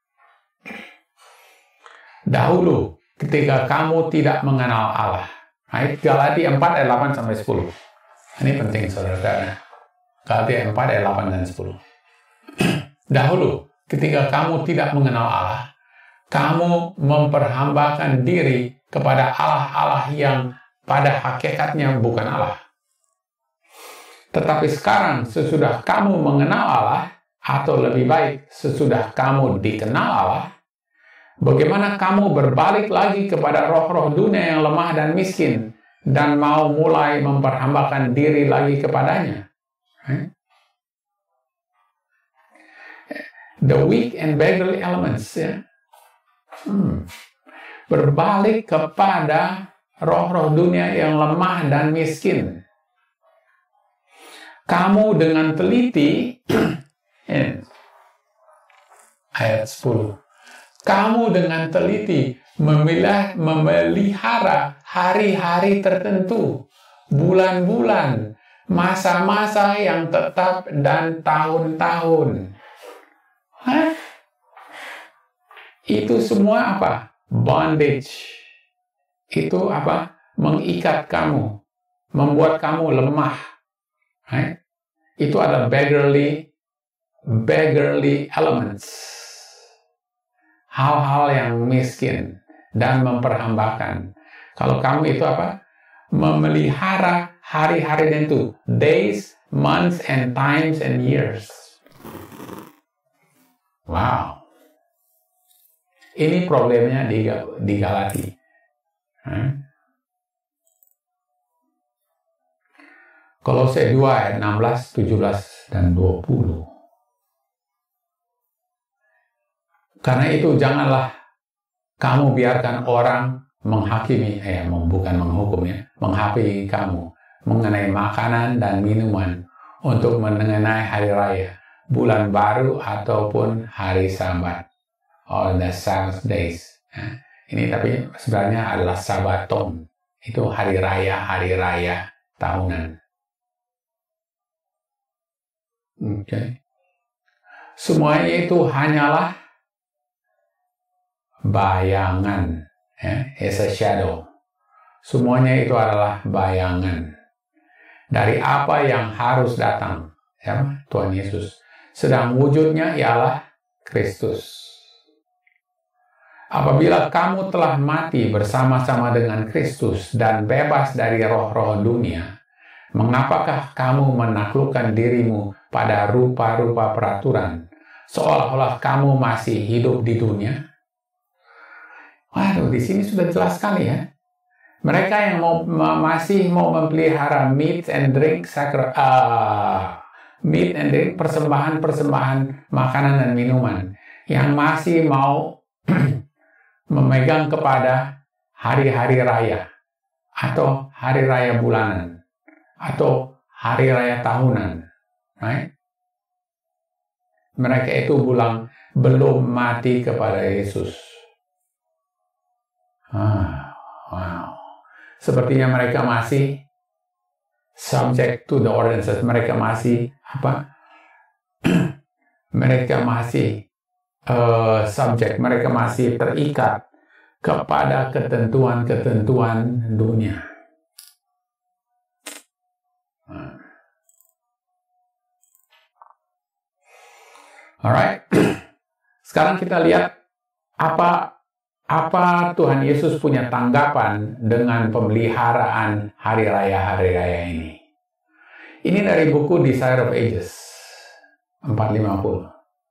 Dahulu, ketika kamu tidak mengenal Allah. Right? Galati 4 ayat 8 sampai 10. Ini penting, saudara. Galati 4 ayat 8 dan 10. Dahulu, ketika kamu tidak mengenal Allah, kamu memperhambakan diri kepada Allah-Allah yang pada hakikatnya bukan Allah. Tetapi sekarang, sesudah kamu mengenal Allah, atau lebih baik, sesudah kamu dikenal Allah, bagaimana kamu berbalik lagi kepada roh-roh dunia yang lemah dan miskin, dan mau mulai memperhambakan diri lagi kepadanya? The weak and beggarly elements, ya. Berbalik kepada roh-roh dunia yang lemah dan miskin. Kamu dengan teliti, ayat 10. Kamu dengan teliti memelihara hari-hari tertentu, bulan-bulan, masa-masa yang tetap dan tahun-tahun. Itu semua apa? Bondage. Itu apa? Mengikat kamu, membuat kamu lemah. Itu adalah beggarly elements. Hal-hal yang miskin dan memperhambakan. Kalau kamu itu apa? Memelihara hari-hari tertentu, days, months, and times, and years. Wow. Ini problemnya di Galati. Kolose 2 ayat 16, 17, dan 20. Karena itu janganlah kamu biarkan orang menghakimi, bukan menghukum, ya, menghakimi kamu mengenai makanan dan minuman untuk mengenai hari raya, bulan baru ataupun hari Sabat, or the Sabbath days. Ini tapi sebenarnya adalah Sabaton. Itu hari raya tahunan. Okay. Semuanya itu hanyalah bayangan, as a shadow. Semuanya itu adalah bayangan dari apa yang harus datang, Tuhan Yesus. Sedang wujudnya ialah Kristus. Apabila kamu telah mati bersama-sama dengan Kristus dan bebas dari roh-roh dunia, mengapakah kamu menaklukkan dirimu pada rupa-rupa peraturan, seolah-olah kamu masih hidup di dunia? Waduh, di sini sudah jelas sekali ya. Mereka yang masih mau memelihara meat and drink, persembahan-persembahan makanan dan minuman, yang masih mau memegang kepada hari-hari raya, atau hari raya bulanan, atau hari raya tahunan, right? Mereka itu belum mati kepada Yesus. Wow. Sepertinya mereka masih subject to the ordinances. Mereka masih mereka masih subject. Mereka masih terikat kepada ketentuan-ketentuan dunia. Alright. Sekarang kita lihat apa Tuhan Yesus punya tanggapan dengan pemeliharaan hari raya ini. Ini dari buku Desire of Ages 450.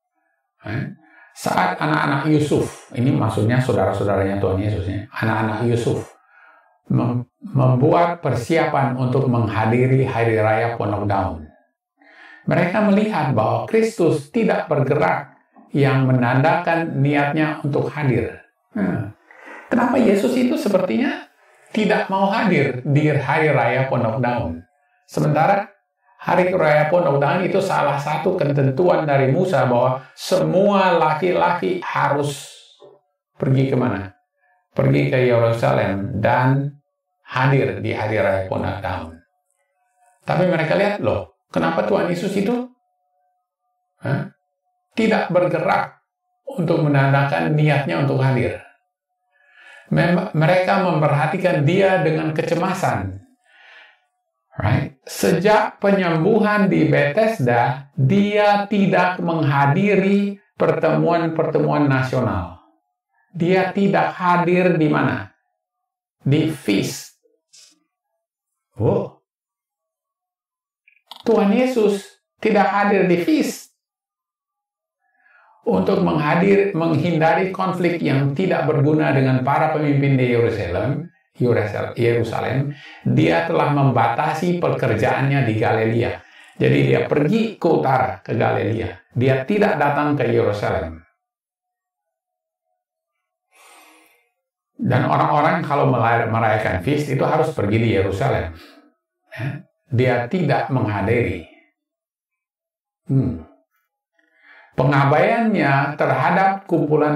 Saat anak-anak Yusuf, ini maksudnya saudara-saudaranya Tuhan Yesus, ya, anak-anak Yusuf membuat persiapan untuk menghadiri hari raya Pondok Daun. Mereka melihat bahwa Kristus tidak bergerak yang menandakan niatnya untuk hadir. Kenapa Yesus itu sepertinya tidak mau hadir di hari raya Pondok Daun? Sementara hari raya Pondok Daun itu salah satu ketentuan dari Musa bahwa semua laki-laki harus pergi kemana? Pergi ke Yerusalem dan hadir di hari raya Pondok Daun. Tapi mereka lihat, loh, kenapa Tuhan Yesus itu tidak bergerak untuk menandakan niatnya untuk hadir. Mereka memperhatikan dia dengan kecemasan. Right? Sejak penyembuhan di Bethesda, dia tidak menghadiri pertemuan-pertemuan nasional. Dia tidak hadir di mana? Di feast. Tuhan Yesus tidak hadir di feast. Untuk menghindari konflik yang tidak berguna dengan para pemimpin di Yerusalem, dia telah membatasi pekerjaannya di Galilea. Jadi dia pergi ke utara, ke Galilea. Dia tidak datang ke Yerusalem. Dan orang-orang kalau merayakan feast itu harus pergi di Yerusalem. Dia tidak menghadiri. Pengabaiannya terhadap kumpulan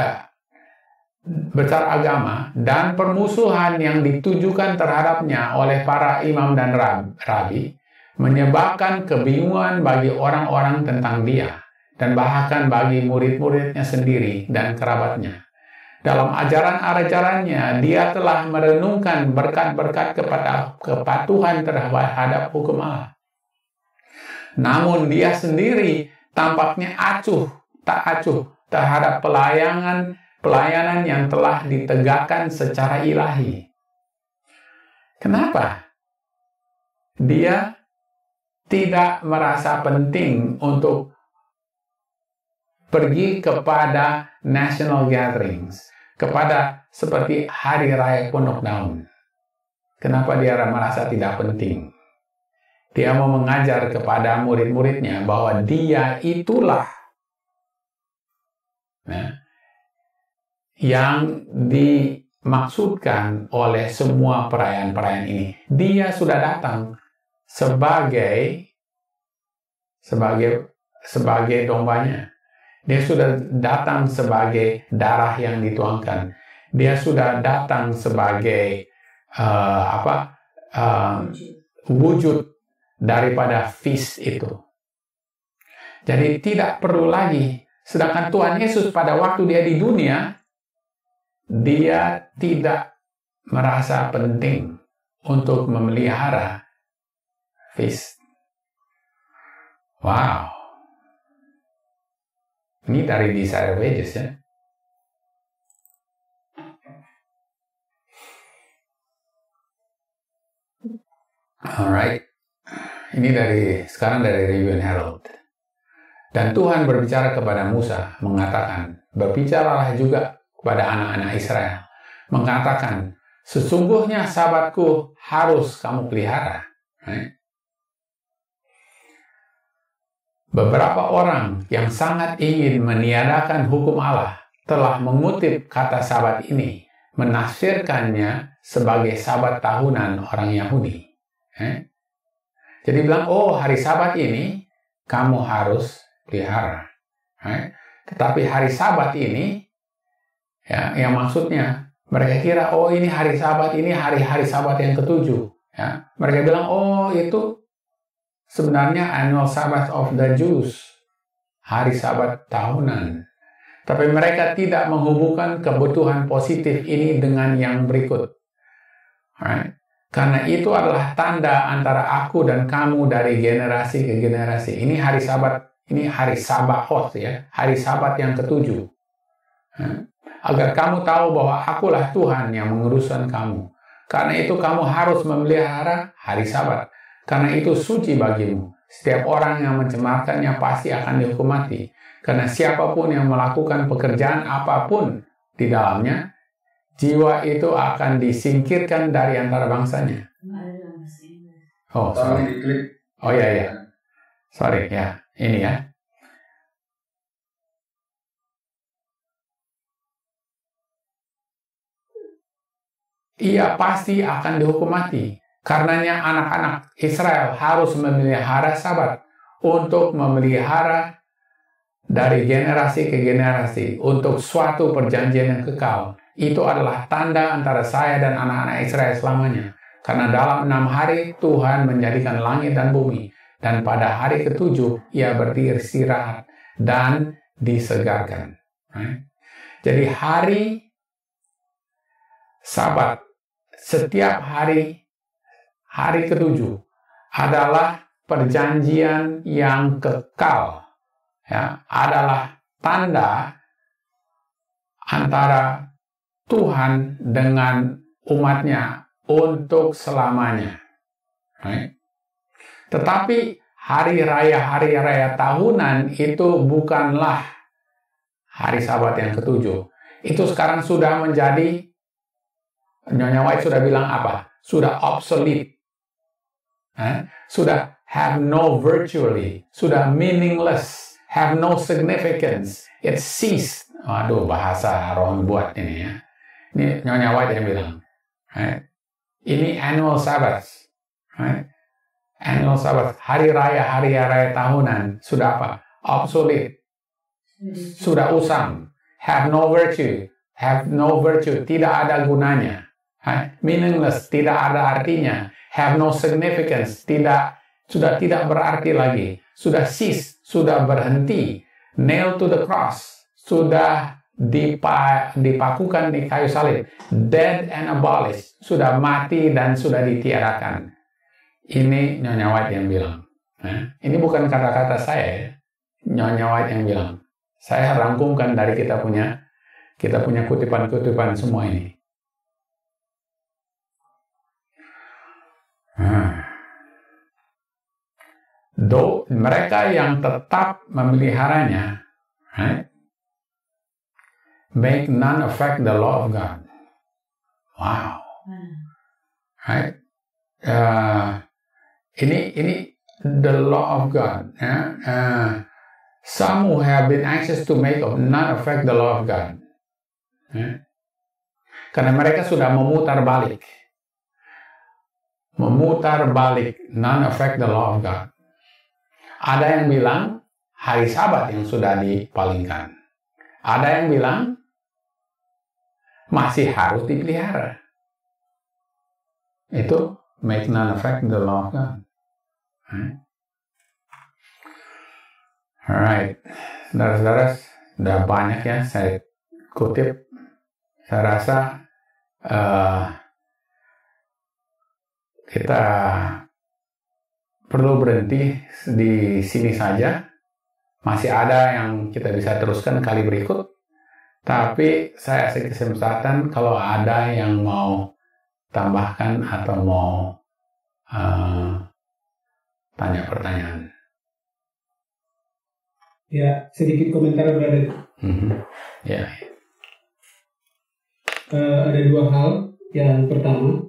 besar agama dan permusuhan yang ditujukan terhadapnya oleh para imam dan rabi menyebabkan kebingungan bagi orang-orang tentang dia dan bahkan bagi murid-muridnya sendiri dan kerabatnya. Dalam ajaran-ajarannya, dia telah merenungkan berkat-berkat kepada kepatuhan terhadap hukum Allah. Namun dia sendiri tampaknya tak acuh terhadap pelayanan yang telah ditegakkan secara ilahi. Kenapa? Dia tidak merasa penting untuk pergi kepada national gatherings, kepada seperti hari raya Pondok Daun. Kenapa dia merasa tidak penting? Dia mau mengajar kepada murid-muridnya bahwa dia itulah yang dimaksudkan oleh semua perayaan-perayaan ini. Dia sudah datang sebagai dombanya. Dia sudah datang sebagai darah yang dituangkan. Dia sudah datang sebagai wujud daripada feast itu. Jadi tidak perlu lagi. Sedangkan Tuhan Yesus pada waktu dia di dunia, dia tidak merasa penting untuk memelihara feast. Wow. Ini dari Desire of Ages, ya. Alright. Ini sekarang dari Review and Herald. Dan Tuhan berbicara kepada Musa, mengatakan, berbicaralah juga kepada anak-anak Israel, mengatakan, sesungguhnya Sabatku harus kamu pelihara. Right? Beberapa orang yang sangat ingin meniadakan hukum Allah telah mengutip kata Sabat ini, menafsirkannya sebagai Sabat tahunan orang Yahudi. Jadi bilang, oh hari Sabat ini kamu harus pelihara. Tetapi hari Sabat ini, ya, yang maksudnya mereka kira, oh ini hari Sabat ini hari-hari Sabat yang ketujuh. Ya. Mereka bilang, oh itu sebenarnya annual Sabbath of the Jews, hari Sabat tahunan. Tapi mereka tidak menghubungkan kebutuhan positif ini dengan yang berikut. Alright. Karena itu adalah tanda antara aku dan kamu dari generasi ke generasi. Ini hari Sabat, ini hari Sabaoth ya, hari Sabat yang ketujuh. Agar kamu tahu bahwa akulah Tuhan yang menguruskan kamu. Karena itu kamu harus memelihara hari Sabat. Karena itu suci bagimu. Setiap orang yang mencemarkannya pasti akan dihukum mati. Karena siapapun yang melakukan pekerjaan apapun di dalamnya, jiwa itu akan disingkirkan dari antara bangsanya. Oh, sorry. Oh ya. Sorry, ya. Ini ya. Ia pasti akan dihukum mati. Karenanya anak-anak Israel harus memelihara Sabat untuk memelihara dari generasi ke generasi untuk suatu perjanjian yang kekal. Itu adalah tanda antara saya dan anak-anak Israel selamanya. Karena dalam 6 hari Tuhan menjadikan langit dan bumi. Dan pada hari ke-7 ia beristirahat dan disegarkan. Jadi hari Sabat, setiap hari ke-7 adalah perjanjian yang kekal. Ya, adalah tanda antara Tuhan dengan umatnya untuk selamanya. Right? Tetapi hari raya tahunan itu bukanlah hari Sabat yang ke-7. Itu sekarang sudah menjadi, Nyonya White sudah bilang apa? Sudah obsolete. Sudah have no virtually. Sudah meaningless. Have no significance. It ceased. Waduh, bahasa Ron buat ini ya. Ini Nyonya White yang bilang. Right? Ini annual Sabbath. Right? Annual Sabbath. Hari raya tahunan. Sudah apa? Obsolete. Sudah usang. Have no virtue. Have no virtue. Tidak ada gunanya. Right? Meaningless. Tidak ada artinya. Have no significance. Sudah tidak berarti lagi. Sudah cease. Sudah berhenti, nailed to the cross, sudah dipakukan di kayu salib, dead and abolished, sudah mati dan sudah ditiadakan. Ini Nyonya White yang bilang. Ini bukan kata-kata saya ya. Nyonya White yang bilang. Saya rangkumkan dari kita punya kutipan-kutipan semua ini. Mereka yang tetap memeliharanya, right, make none affect the law of God. Wow, right? Ini the law of God. Some who have been anxious to make none affect the law of God. Karena mereka sudah memutar balik, none affect the law of God. Ada yang bilang hari Sabat yang sudah dipalingkan. Ada yang bilang masih harus dipelihara. Itu make none affect the law of God. Alright, saudara-saudara, sudah banyak ya saya kutip. Saya rasa kita perlu berhenti di sini saja. Masih ada yang kita bisa teruskan kali berikut. Tapi saya kasih kesempatan kalau ada yang mau tambahkan atau mau tanya pertanyaan. Ya, sedikit komentar berada. Ya. Ada dua hal. Yang pertama,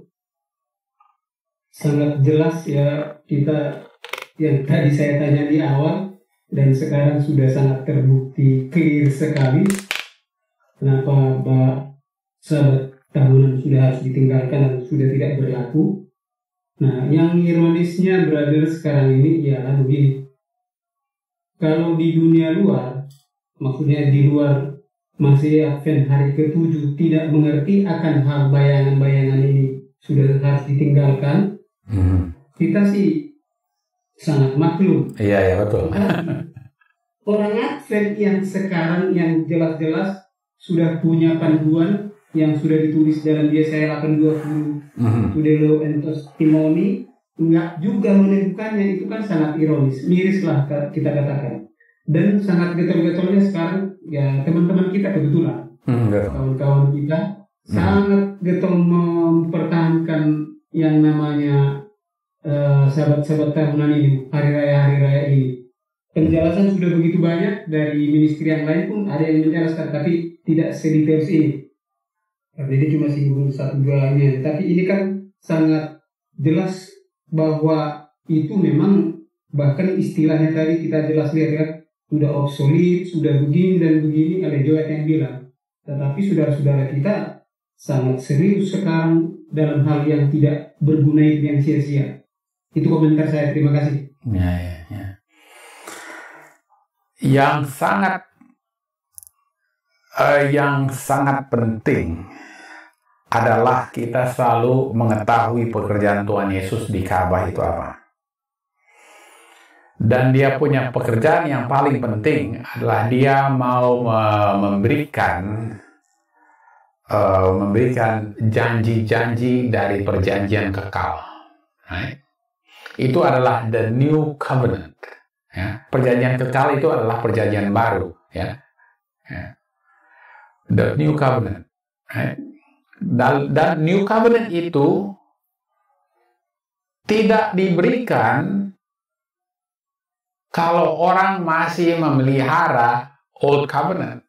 sangat jelas ya kita yang tadi saya tanya di awal dan sekarang sudah sangat terbukti clear sekali kenapa sahabat tahunan sudah harus ditinggalkan dan sudah tidak berlaku. Nah, yang ironisnya brother sekarang ini ialah begini. Kalau di dunia luar, maksudnya di luar masih Advent hari ke-7 tidak mengerti akan hal bayangan-bayangan ini sudah harus ditinggalkan, kita sih sangat maklum. Iya, betul. Orang Advent yang sekarang yang jelas-jelas sudah punya panduan yang sudah ditulis dalam Yesaya 8:20, to the law and testimony, enggak juga menemukannya, itu kan sangat ironis, mirislah kita katakan. Dan sangat getol-getolnya sekarang ya teman-teman kita kebetulan, kawan-kawan kita sangat getol mempertahankan yang namanya sahabat-sahabat tahunan ini, hari raya ini. Penjelasan sudah begitu banyak dari ministry yang lain pun ada yang menjelaskan, tapi tidak sedetail ini. Jadi cuma singgung satu duanya. Tapi ini kan sangat jelas bahwa itu memang bahkan istilahnya tadi kita jelas lihat ya, sudah obsolete, sudah begini dan begini, ada Joet yang bilang. Tetapi saudara-saudara kita sangat serius sekarang dalam hal yang tidak berguna itu, yang sia-sia. Itu komentar saya, terima kasih. Ya. Yang sangat penting adalah kita selalu mengetahui pekerjaan Tuhan Yesus di Ka'bah itu apa. Dan dia punya pekerjaan yang paling penting adalah dia mau memberikan janji-janji dari perjanjian kekal. Right? Itu adalah the new covenant. Ya. Perjanjian kekal itu adalah perjanjian baru. Ya. The new covenant. Right? Dan new covenant itu tidak diberikan kalau orang masih memelihara old covenant.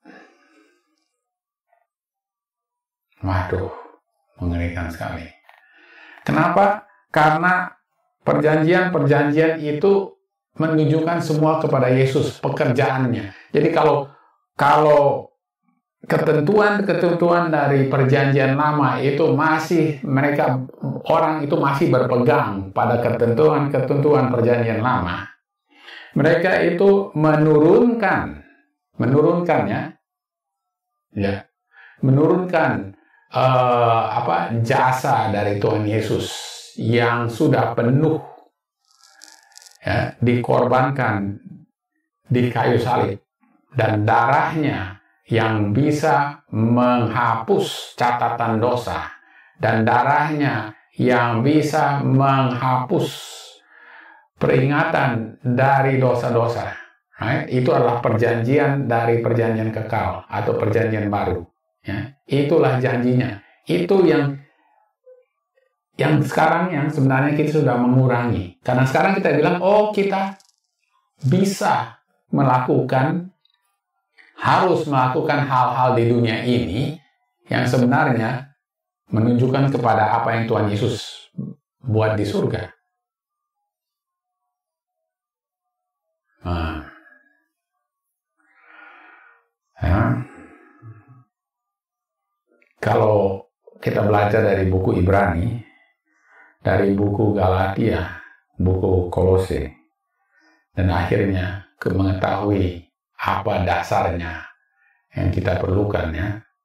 Waduh, mengerikan sekali. Kenapa? Karena perjanjian-perjanjian itu menunjukkan semua kepada Yesus, pekerjaannya. Jadi kalau ketentuan-ketentuan dari perjanjian lama itu masih orang itu masih berpegang pada ketentuan-ketentuan perjanjian lama, mereka itu menurunkan jasa dari Tuhan Yesus yang sudah penuh, ya, dikorbankan di kayu salib, dan darahnya yang bisa menghapus catatan dosa, dan darahnya yang bisa menghapus peringatan dari dosa-dosa. Right? Itu adalah perjanjian dari perjanjian kekal atau perjanjian baru. Ya, itulah janjinya. Itu yang sekarang yang sebenarnya kita sudah mengurangi. Karena sekarang kita bilang, kita bisa harus melakukan hal-hal di dunia ini yang sebenarnya menunjukkan kepada apa yang Tuhan Yesus buat di surga. Kalau kita belajar dari buku Ibrani, dari buku Galatia, buku Kolose, dan akhirnya mengetahui apa dasarnya yang kita perlukan, ya.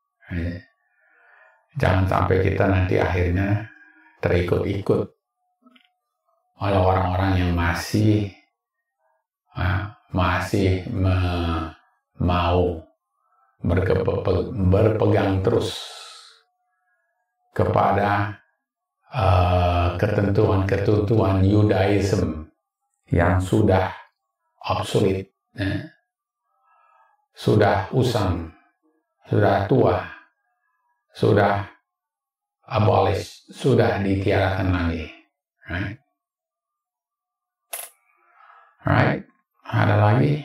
Jangan sampai kita nanti akhirnya terikut-ikut oleh orang-orang yang masih mau berpegang terus kepada ketentuan Yudaism yang sudah obsolete, sudah usang, sudah tua, sudah abolish, sudah ditiadakan lagi. Right? Alright, ada lagi?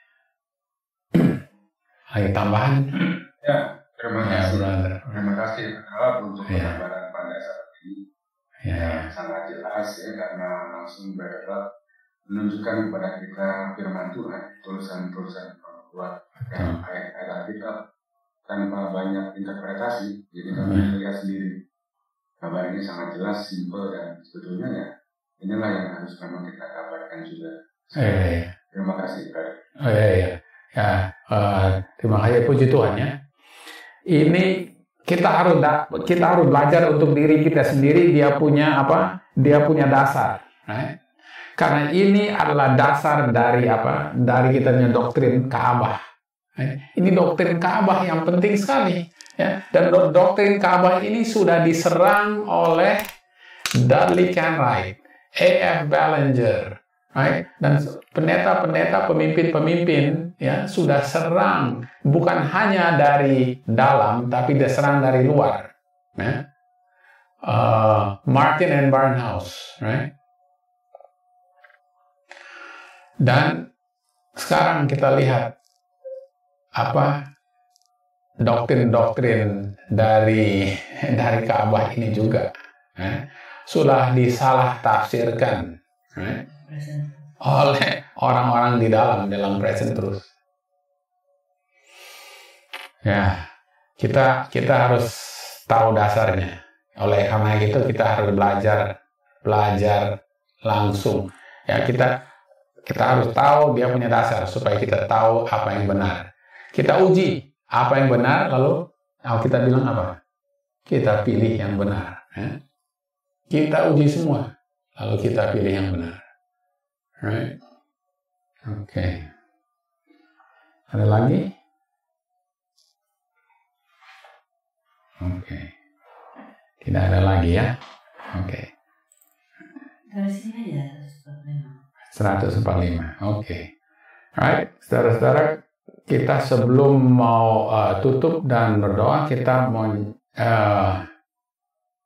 Lagi tambahan? Ya, terima Ya, kasih. brother. Terima kasih Kak untuk Ya. gambaran pada saat ini. Ya, Sangat jelas ya, karena langsung menunjukkan kepada kita firman Tuhan, tulisan-tulisan buat Betul. ayat-ayat Alkitab tanpa banyak interpretasi. Jadi kami melihat sendiri kabar ini sangat jelas, simpel, dan sebetulnya ya inilah yang harus memang kita kabarkan juga. Terima kasih Kak. Terima kasih, puji Tuhan ya. Ini kita harus belajar untuk diri kita sendiri. Dia punya apa? Dia punya dasar. Right? Karena ini adalah dasar dari apa? Dari kita punya doktrin Ka'bah. Right? Ini doktrin Ka'bah yang penting sekali. Ya. Dan doktrin Ka'bah ini sudah diserang oleh Dudley Cartwright, A.F. Ballinger, right? Dan pendeta-pendeta, pemimpin-pemimpin ya sudah serang, bukan hanya dari dalam, tapi diserang dari luar. Ya. Martin and Barnhouse, right? Dan sekarang kita lihat apa doktrin-doktrin dari Ka'bah ini juga sudah disalah tafsirkan oleh orang-orang di dalam present truth. Ya, kita harus tahu dasarnya. Oleh karena itu kita harus belajar langsung. Ya, kita harus tahu dia punya dasar supaya kita tahu apa yang benar. Kita uji apa yang benar, lalu kita bilang apa? Kita pilih yang benar. Ya. Kita uji semua, lalu kita pilih yang benar. Right? Oke. Ada lagi? Oke. Tidak ada lagi ya? Oke. Dari sini aja 145. Oke. Alright, saudara-saudara, kita sebelum mau tutup dan berdoa, kita mau